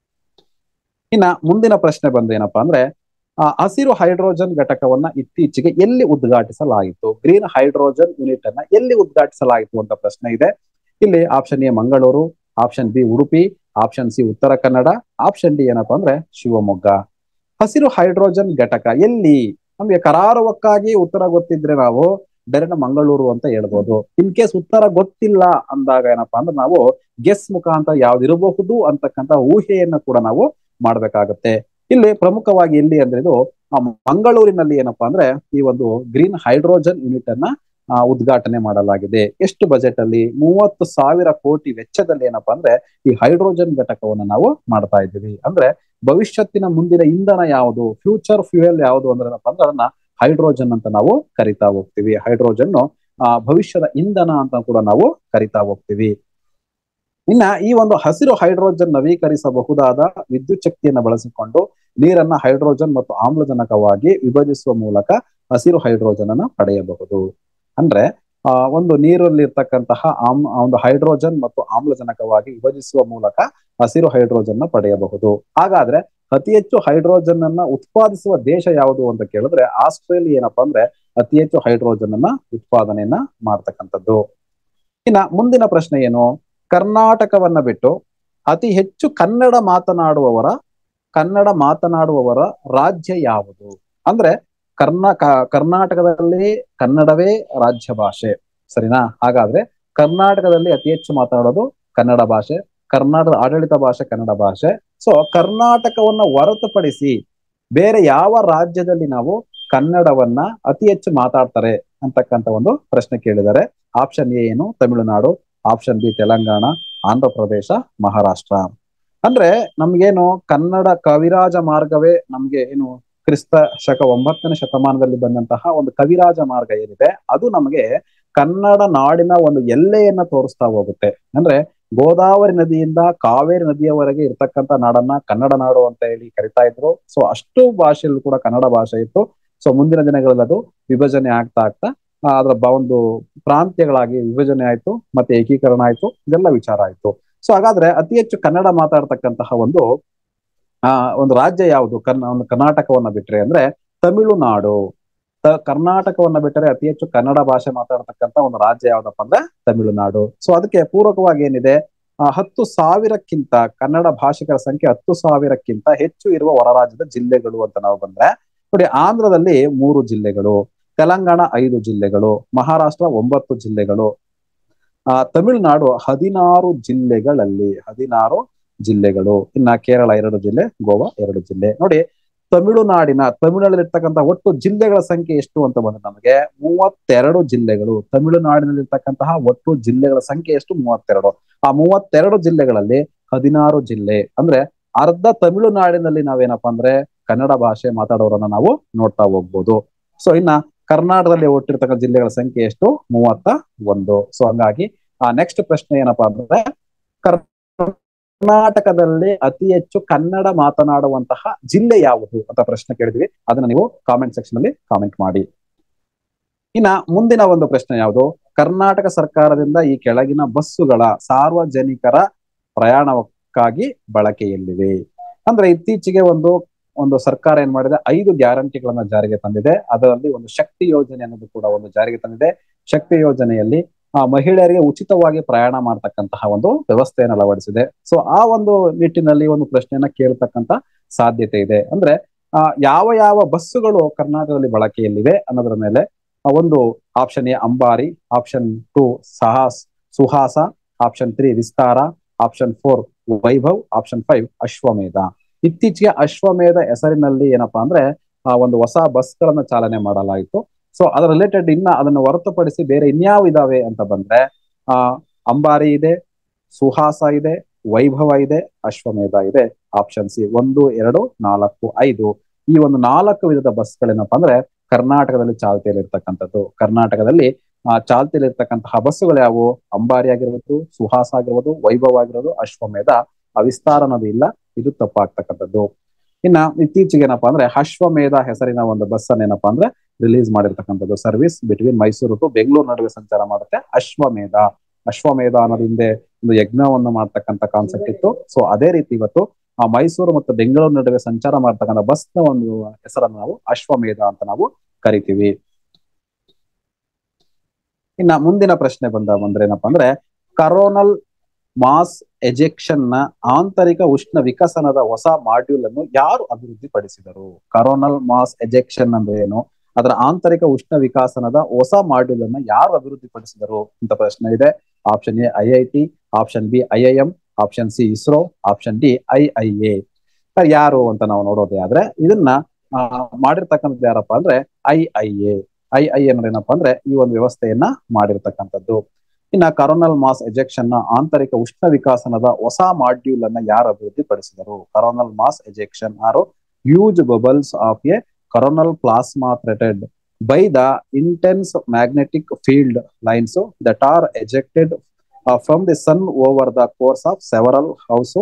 ಇನ್ನ ಮುಂದಿನ ಪ್ರಶ್ನೆ ಬಂದು ಏನಪ್ಪಾ ಅಂದ್ರೆ ಹಸಿರು ಹೈಡ್ರೋಜನ್ ಘಟಕವನ್ನ ಇತ್ತೀಚೆಗೆ ಎಲ್ಲಿ ಉದ್ಘಾಟಿಸಲಾಯಿತು? ಗ್ರೀನ್ ಹೈಡ್ರೋಜನ್ ಯೂನಿಟ್ ಅನ್ನ ಎಲ್ಲಿ ಉದ್ಘಾಟಿಸಲಾಯಿತು ಅಂತ ಪ್ರಶ್ನೆ ಇದೆ. ಇಲ್ಲಿ option A Mangaluru, option B Udupi, option C Uttara Kannada, option D ಏನಪ್ಪಾ ಅಂದ್ರೆ ಶಿವಮೊಗ್ಗ. ಹಸಿರು ಹೈಡ್ರೋಜನ್ ಘಟಕ ಎಲ್ಲಿ? ನಮ್ಗೆ ಕರಾರುವಕ್ಕಾಗಿ ಉತ್ತರ ಗೊತ್ತಿದ್ರೆ ನಾವು ಡೈರೆಕ್ಟ್ ಮಂಗಳೂರು ಅಂತ ಹೇಳ್ಬೋದು. ಇನ್ ಕೇಸ್ ಉತ್ತರ ಗೊತ್ತಿಲ್ಲ ಅಂದಾಗ ಏನಪ್ಪಾ ಅಂದ್ರೆ ನಾವು ಗೆಸ್ ಮುಖಾಂತರ ಯಾವ್ದಿರಬಹುದು ಅಂತಕ್ಕಂತ ಊಹೆಯನ್ನ ಕೂಡ ನಾವು ಮಾಡ್ಬೇಕಾಗತ್ತೆ. ಇಲ್ಲಿ ಪ್ರಮುಖವಾಗಿ ಎಲ್ಲಿ ಅಂದ್ರೆ ಇದು ಮಂಗಳೂರಿನಲ್ಲಿ ಏನಪ್ಪಾ ಅಂದ್ರೆ ಈ ಒಂದು ಗ್ರೀನ್ ಹೈಡ್ರೋಜನ್ ಯೂನಿಟ್ ಅನ್ನ ಉದ್ಘಾಟನೆ ಮಾಡಲಾಗಿದೆ. ಎಷ್ಟು ಬಜೆಟ್ ಅಲ್ಲಿ? 30,000 ಕೋಟಿ ವೆಚ್ಚದಲ್ಲಿ ಏನಪ್ಪಾ ಅಂದ್ರೆ ಈ ಹೈಡ್ರೋಜನ್ ಘಟಕವನ್ನು ನಾವು ಮಾಡ್ತಾ ಇದ್ದೀವಿ. ಅಂದ್ರೆ ಭವಿಷ್ಯತ್ತಿನ ಮುಂದಿನ ಇಂಧನ ಯಾವುದು, ಫ್ಯೂಚರ್ ಫ್ಯೂಯಲ್ ಯಾವುದು ಅಂದ್ರೆ ಏನಪ್ಪಾ ಅಂದ್ರೆ ಅದನ್ನ ಹೈಡ್ರೋಜನ್ ಅಂತ ನಾವು ಕರಿತಾ ಹೋಗ್ತೀವಿ. ಹೈಡ್ರೋಜನ್ ಭವಿಷ್ಯದ ಇಂಧನ ಅಂತ ಕೂಡ ನಾವು ಕರಿತಾ ಹೋಗ್ತೀವಿ. ಇನ್ನ ಈ ಒಂದು ಹಸಿರು ಹೈಡ್ರೋಜನ್ ನವೀಕರಿಸಬಹುದಾದ ವಿದ್ಯುತ್ ಶಕ್ತಿಯನ್ನ ಬಳಸಿಕೊಂಡು ನೀರನ್ನ ಹೈಡ್ರೋಜನ್ ಮತ್ತು ಆಮ್ಲಜನಕವಾಗಿ ವಿಭಜಿಸುವ ಮೂಲಕ ಹಸಿರು ಹೈಡ್ರೋಜನ್ ಅನ್ನ ಪಡೆಯಬಹುದು. ಅಂದ್ರೆ ಒಂದು ನೀರಲ್ಲಿ ಇರ್ತಕ್ಕಂತಹ ಒಂದು ಹೈಡ್ರೋಜನ್ ಮತ್ತು ಆಮ್ಲಜನಕವಾಗಿ ವಿಭಜಿಸುವ ಮೂಲಕ ಹಸಿರು ಹೈಡ್ರೋಜನ್ ಪಡೆಯಬಹುದು. ಹಾಗಾದ್ರೆ ಅತಿ ಹೆಚ್ಚು ಹೈಡ್ರೋಜನ್ ಅನ್ನ ಉತ್ಪಾದಿಸುವ ದೇಶ ಯಾವುದು ಅಂತ ಕೇಳಿದ್ರೆ ಆಸ್ಟ್ರೇಲಿಯಾ ಏನಪ್ಪಾ ಅಂದ್ರೆ ಅತಿ ಹೆಚ್ಚು ಹೈಡ್ರೋಜನ್ ಅನ್ನ ಉತ್ಪಾದನೆಯನ್ನ ಮಾಡ್ತಕ್ಕಂಥದ್ದು. ಇನ್ನ ಮುಂದಿನ ಪ್ರಶ್ನೆ ಏನು? ಕರ್ನಾಟಕವನ್ನ ಬಿಟ್ಟು ಅತಿ ಹೆಚ್ಚು ಕನ್ನಡ ಮಾತನಾಡುವವರ ರಾಜ್ಯ ಯಾವುದು? ಅಂದ್ರೆ ಕರ್ನಾಟಕದಲ್ಲಿ ಕನ್ನಡವೇ ರಾಜ್ಯ ಭಾಷೆ, ಸರಿನಾ? ಹಾಗಾದ್ರೆ ಕರ್ನಾಟಕದಲ್ಲಿ ಅತಿ ಹೆಚ್ಚು ಮಾತನಾಡೋದು ಕನ್ನಡ ಭಾಷೆ, ಕರ್ನಾಟಕದ ಆಡಳಿತ ಭಾಷೆ ಕನ್ನಡ ಭಾಷೆ. ಸೊ ಕರ್ನಾಟಕವನ್ನ ಹೊರತುಪಡಿಸಿ ಬೇರೆ ಯಾವ ರಾಜ್ಯದಲ್ಲಿ ನಾವು ಕನ್ನಡವನ್ನ ಅತಿ ಹೆಚ್ಚು ಮಾತಾಡ್ತಾರೆ ಅಂತಕ್ಕಂಥ ಒಂದು ಪ್ರಶ್ನೆ ಕೇಳಿದ್ದಾರೆ. ಆಪ್ಷನ್ ಎ ಏನು? ತಮಿಳುನಾಡು. Option B Telangana, Andhra Pradesh, Maharashtra. ಅಂದ್ರೆ ನಮ್ಗೇನು ಕನ್ನಡ ಕವಿರಾಜ ಮಾರ್ಗವೇ ನಮ್ಗೆ ಏನು ಕ್ರಿಸ್ತ ಶಕ 9ನೇ ಶತಮಾನದಲ್ಲಿ ಬಂದಂತಹ ಒಂದು ಕವಿರಾಜ ಮಾರ್ಗ ಏನಿದೆ ಅದು ನಮಗೆ ಕನ್ನಡ ನಾಡಿನ ಒಂದು ಎಲ್ಲೆಯನ್ನ ತೋರಿಸ್ತಾ ಹೋಗುತ್ತೆ. ಅಂದ್ರೆ ಗೋದಾವರಿ ನದಿಯಿಂದ ಕಾವೇರಿ ನದಿಯವರೆಗೆ ಇರ್ತಕ್ಕಂಥ ನಾಡನ್ನ ಕನ್ನಡ ನಾಡು ಅಂತ ಹೇಳಿ ಕರಿತಾ ಇದ್ರು. ಸೊ ಅಷ್ಟು ಭಾಷೆಯಲ್ಲೂ ಕೂಡ ಕನ್ನಡ ಭಾಷೆ ಇತ್ತು. ಸೊ ಮುಂದಿನ ದಿನಗಳಲ್ಲಿ ಅದು ವಿಭಜನೆ ಆಗ್ತಾ ಅದರ ಒಂದು ಪ್ರಾಂತ್ಯಗಳಾಗಿ ವಿಭಜನೆ ಆಯ್ತು, ಮತ್ತೆ ಏಕೀಕರಣ ಆಯ್ತು, ಇದೆಲ್ಲ ವಿಚಾರ ಆಯ್ತು. ಸೊ ಹಾಗಾದ್ರೆ ಅತಿ ಹೆಚ್ಚು ಕನ್ನಡ ಮಾತಾಡ್ತಕ್ಕಂತಹ ಒಂದು ರಾಜ್ಯ ಯಾವುದು? ಒಂದು ಕರ್ನಾಟಕವನ್ನ ಬಿಟ್ರೆ ಅಂದ್ರೆ ತಮಿಳುನಾಡು. ಕರ್ನಾಟಕವನ್ನ ಬಿಟ್ಟರೆ ಅತಿ ಹೆಚ್ಚು ಕನ್ನಡ ಭಾಷೆ ಮಾತಾಡ್ತಕ್ಕಂಥ ಒಂದು ರಾಜ್ಯ ಯಾವ್ದಪ್ಪ ಅಂದ್ರೆ ತಮಿಳುನಾಡು. ಸೊ ಅದಕ್ಕೆ ಪೂರಕವಾಗಿ ಏನಿದೆ? 10,000ಕ್ಕಿಂತ ಕನ್ನಡ ಭಾಷಿಕರ ಸಂಖ್ಯೆ 10,000ಕ್ಕಿಂತ ಹೆಚ್ಚು ಇರುವ ಹೊರ ರಾಜ್ಯದ ಜಿಲ್ಲೆಗಳು ಅಂತ ನಾವು ಬಂದ್ರೆ ನೋಡಿ, ಆಂಧ್ರದಲ್ಲಿ 3 ಜಿಲ್ಲೆಗಳು, ತೆಲಂಗಾಣ 5 ಜಿಲ್ಲೆಗಳು, ಮಹಾರಾಷ್ಟ್ರ 9 ಜಿಲ್ಲೆಗಳು, ತಮಿಳುನಾಡು 16 ಜಿಲ್ಲೆಗಳು, ಇನ್ನ ಕೇರಳ 2 ಜಿಲ್ಲೆ, ಗೋವಾ 2 ಜಿಲ್ಲೆ. ನೋಡಿ, ತಮಿಳುನಾಡಿನಲ್ಲಿರ್ತಕ್ಕಂಥ ಒಟ್ಟು ಜಿಲ್ಲೆಗಳ ಸಂಖ್ಯೆ ಎಷ್ಟು ಅಂತ ಬಂದ್ರೆ ನಮಗೆ 32 ಜಿಲ್ಲೆಗಳು. ತಮಿಳುನಾಡಿನಲ್ಲಿರ್ತಕ್ಕಂತಹ ಒಟ್ಟು ಜಿಲ್ಲೆಗಳ ಸಂಖ್ಯೆ ಎಷ್ಟು? 32. ಆ 32 ಜಿಲ್ಲೆಗಳಲ್ಲಿ 16 ಜಿಲ್ಲೆ ಅಂದ್ರೆ ಅರ್ಧ ತಮಿಳುನಾಡಿನಲ್ಲಿ ನಾವೇನಪ್ಪಾ ಅಂದ್ರೆ ಕನ್ನಡ ಭಾಷೆ ಮಾತಾಡೋರನ್ನ ನಾವು ನೋಡ್ತಾ ಹೋಗ್ಬೋದು. ಸೊ ಇನ್ನ ಕರ್ನಾಟಕದಲ್ಲಿ ಒಟ್ಟಿರ್ತಕ್ಕಂಥ ಜಿಲ್ಲೆಗಳ ಸಂಖ್ಯೆ ಎಷ್ಟು? 31. ಸೊ ಹಂಗಾಗಿ ನೆಕ್ಸ್ಟ್ ಪ್ರಶ್ನೆ ಏನಪ್ಪಾ ಅಂದ್ರೆ ಕರ್ನಾಟಕದಲ್ಲಿ ಅತಿ ಹೆಚ್ಚು ಕನ್ನಡ ಮಾತನಾಡುವಂತಹ ಜಿಲ್ಲೆ ಯಾವುದು ಅಂತ ಪ್ರಶ್ನೆ ಕೇಳಿದ್ವಿ. ಅದನ್ನ ನೀವು ಕಾಮೆಂಟ್ ಸೆಕ್ಷನ್ ಅಲ್ಲಿ ಕಾಮೆಂಟ್ ಮಾಡಿ. ಇನ್ನ ಮುಂದಿನ ಒಂದು ಪ್ರಶ್ನೆ ಯಾವುದು? ಕರ್ನಾಟಕ ಸರ್ಕಾರದಿಂದ ಈ ಕೆಳಗಿನ ಬಸ್ಸುಗಳ ಸಾರ್ವಜನಿಕರ ಪ್ರಯಾಣಕ್ಕಾಗಿ ಬಳಕೆಯಲ್ಲಿವೆ. ಅಂದ್ರೆ ಇತ್ತೀಚೆಗೆ ಒಂದು ಸರ್ಕಾರ ಏನ್ ಮಾಡಿದೆ? 5 ಗ್ಯಾರಂಟಿಗಳನ್ನ ಜಾರಿಗೆ ತಂದಿದೆ. ಅದರಲ್ಲಿ ಒಂದು ಶಕ್ತಿ ಯೋಜನೆ ಅನ್ನೋದು ಕೂಡ ಒಂದು ಜಾರಿಗೆ ತಂದಿದೆ. ಶಕ್ತಿ ಯೋಜನೆಯಲ್ಲಿ ಮಹಿಳೆಯರಿಗೆ ಉಚಿತವಾಗಿ ಪ್ರಯಾಣ ಮಾಡ್ತಕ್ಕಂತಹ ಒಂದು ವ್ಯವಸ್ಥೆಯನ್ನು ಅಳವಡಿಸಿದೆ. ಸೊ ಆ ಒಂದು ನಿಟ್ಟಿನಲ್ಲಿ ಒಂದು ಪ್ರಶ್ನೆಯನ್ನ ಕೇಳ್ತಕ್ಕಂತ ಸಾಧ್ಯತೆ ಇದೆ. ಅಂದ್ರೆ ಯಾವ ಬಸ್ಸುಗಳು ಕರ್ನಾಟಕದಲ್ಲಿ ಬಳಕೆಯಲ್ಲಿವೆ ಅನ್ನೋದ್ರ ಮೇಲೆ ಒಂದು option A Ambari, option 2 Suhasa, option 3 Vistara, option 4 Vaibhav, option 5 Ashwamedha. ಇತ್ತೀಚೆಗೆ ಅಶ್ವಮೇಧ ಹೆಸರಿನಲ್ಲಿ ಏನಪ್ಪಾ ಅಂದ್ರೆ ಒಂದು ಹೊಸ ಬಸ್ ಗಳನ್ನ ಚಾಲನೆ ಮಾಡಲಾಯಿತು. ಸೊ ಅದರ ರಿಲೇಟೆಡ್ ಇನ್ನ ಅದನ್ನು ಹೊರತುಪಡಿಸಿ ಬೇರೆ ಇನ್ಯಾವ ಇದಾವೆ ಅಂತ ಬಂದ್ರೆ ಅಂಬಾರಿ ಇದೆ, ಸುಹಾಸ ಇದೆ, ವೈಭವ ಇದೆ, ಅಶ್ವಮೇಧ ಇದೆ. ಆಪ್ಷನ್ ಸಿ 1, 2, 4, 5 ಈ ಒಂದು 4 ವಿಧದ ಬಸ್ಗಳೇನಪ್ಪಾ ಅಂದ್ರೆ ಕರ್ನಾಟಕದಲ್ಲಿ ಚಾಲ್ತಿಯಲ್ಲಿರ್ತಕ್ಕಂಥದ್ದು. ಕರ್ನಾಟಕದಲ್ಲಿ ಚಾಲ್ತಿಯಲ್ಲಿರ್ತಕ್ಕಂತಹ ಬಸ್ಸುಗಳು ಯಾವುವು? ಅಂಬಾರಿ ಆಗಿರ್ಬೋದು, ಸುಹಾಸ ಆಗಿರ್ಬೋದು, ವೈಭವ ಆಗಿರೋದು, ಅಶ್ವಮೇಧ. ವಿಸ್ತಾರ ಅನ್ನೋದು ಇಲ್ಲ, ಇದು ತಪ್ಪಾಗ್ತಕ್ಕಂಥದ್ದು. ಇನ್ನ ಇತ್ತೀಚೆಗೆ ಏನಪ್ಪಾ ಅಂದ್ರೆ ಅಶ್ವಮೇಧ ಹೆಸರಿನ ಒಂದು ಬಸ್ ಅನ್ನ ಏನಪ್ಪಾ ಅಂದ್ರೆ ರಿಲೀಸ್ ಮಾಡಿರ್ತಕ್ಕಂಥದ್ದು. Service between Mysuru to Bengaluru ನಡುವೆ ಸಂಚಾರ ಮಾಡುತ್ತೆ ಅಶ್ವಮೇಧ. ಅಶ್ವಮೇಧ ಅನ್ನೋದು ಹಿಂದೆ ಒಂದು ಯಜ್ಞವನ್ನು ಮಾಡ್ತಕ್ಕಂಥ ಕಾನ್ಸೆಪ್ಟ್ ಇತ್ತು. ಸೊ ಅದೇ ರೀತಿ ಇವತ್ತು ಮೈಸೂರು ಮತ್ತು ಬೆಂಗಳೂರು ನಡುವೆ ಸಂಚಾರ ಮಾಡ್ತಕ್ಕಂಥ ಬಸ್ ನ ಒಂದು ಹೆಸರನ್ನು ನಾವು ಅಶ್ವಮೇಧ ಅಂತ ನಾವು ಕರಿತೀವಿ. ಇನ್ನ ಮುಂದಿನ ಪ್ರಶ್ನೆ ಬಂದ್ರೆ ಏನಪ್ಪಾ ಅಂದ್ರೆ ಕರೋನಲ್ ಮಾಸ್ ಎಜೆಕ್ಷನ್ ನ ಆಂತರಿಕ ಉಷ್ಣ ವಿಕಸನದ ಹೊಸ ಮಾಡ್ಯೂಲ್ ಅನ್ನು ಯಾರು ಅಭಿವೃದ್ಧಿ ಪಡಿಸಿದರು? ಕರೋನಲ್ ಮಾಸ್ ಎಜೆಕ್ಷನ್ ಅಂದ್ರೆ ಏನು? ಅದರ ಆಂತರಿಕ ಉಷ್ಣ ವಿಕಾಸನದ ಹೊಸ ಮಾಡ್ಯೂಲ್ ಅನ್ನ ಯಾರು ಅಭಿವೃದ್ಧಿಪಡಿಸಿದರು ಅಂತ ಪ್ರಶ್ನೆ ಇದೆ. Option A IIT, option B IIM, option C ISRO, option D IIA. ಯಾರು ಅಂತ ನಾವು ನೋಡೋದೇ ಆದ್ರೆ ಇದನ್ನ ಮಾಡಿರ್ತಕ್ಕಂಥದ್ದು ಯಾರಪ್ಪ ಅಂದ್ರೆ IIA. IIA ಅಂದ್ರೆ ಏನಪ್ಪಾ ಅಂದ್ರೆ ಈ ಒಂದು ವ್ಯವಸ್ಥೆಯನ್ನ ಮಾಡಿರ್ತಕ್ಕಂಥದ್ದು. ಇನ್ನ ಕರೋನಲ್ ಮಾಸ್ ಎಜೆಕ್ಷನ್ ನ ಆಂತರಿಕ ಉಷ್ಣ ವಿಕಾಸನದ ಹೊಸ ಮಾಡ್ಯೂಲ್ ಅನ್ನ ಯಾರು ಅಭಿವೃದ್ಧಿ ಪಡಿಸಿದರು? Coronal mass ejection are huge bubbles of a coronal plasma threaded by the intense magnetic field lines that are ejected from the sun over the course of several hours.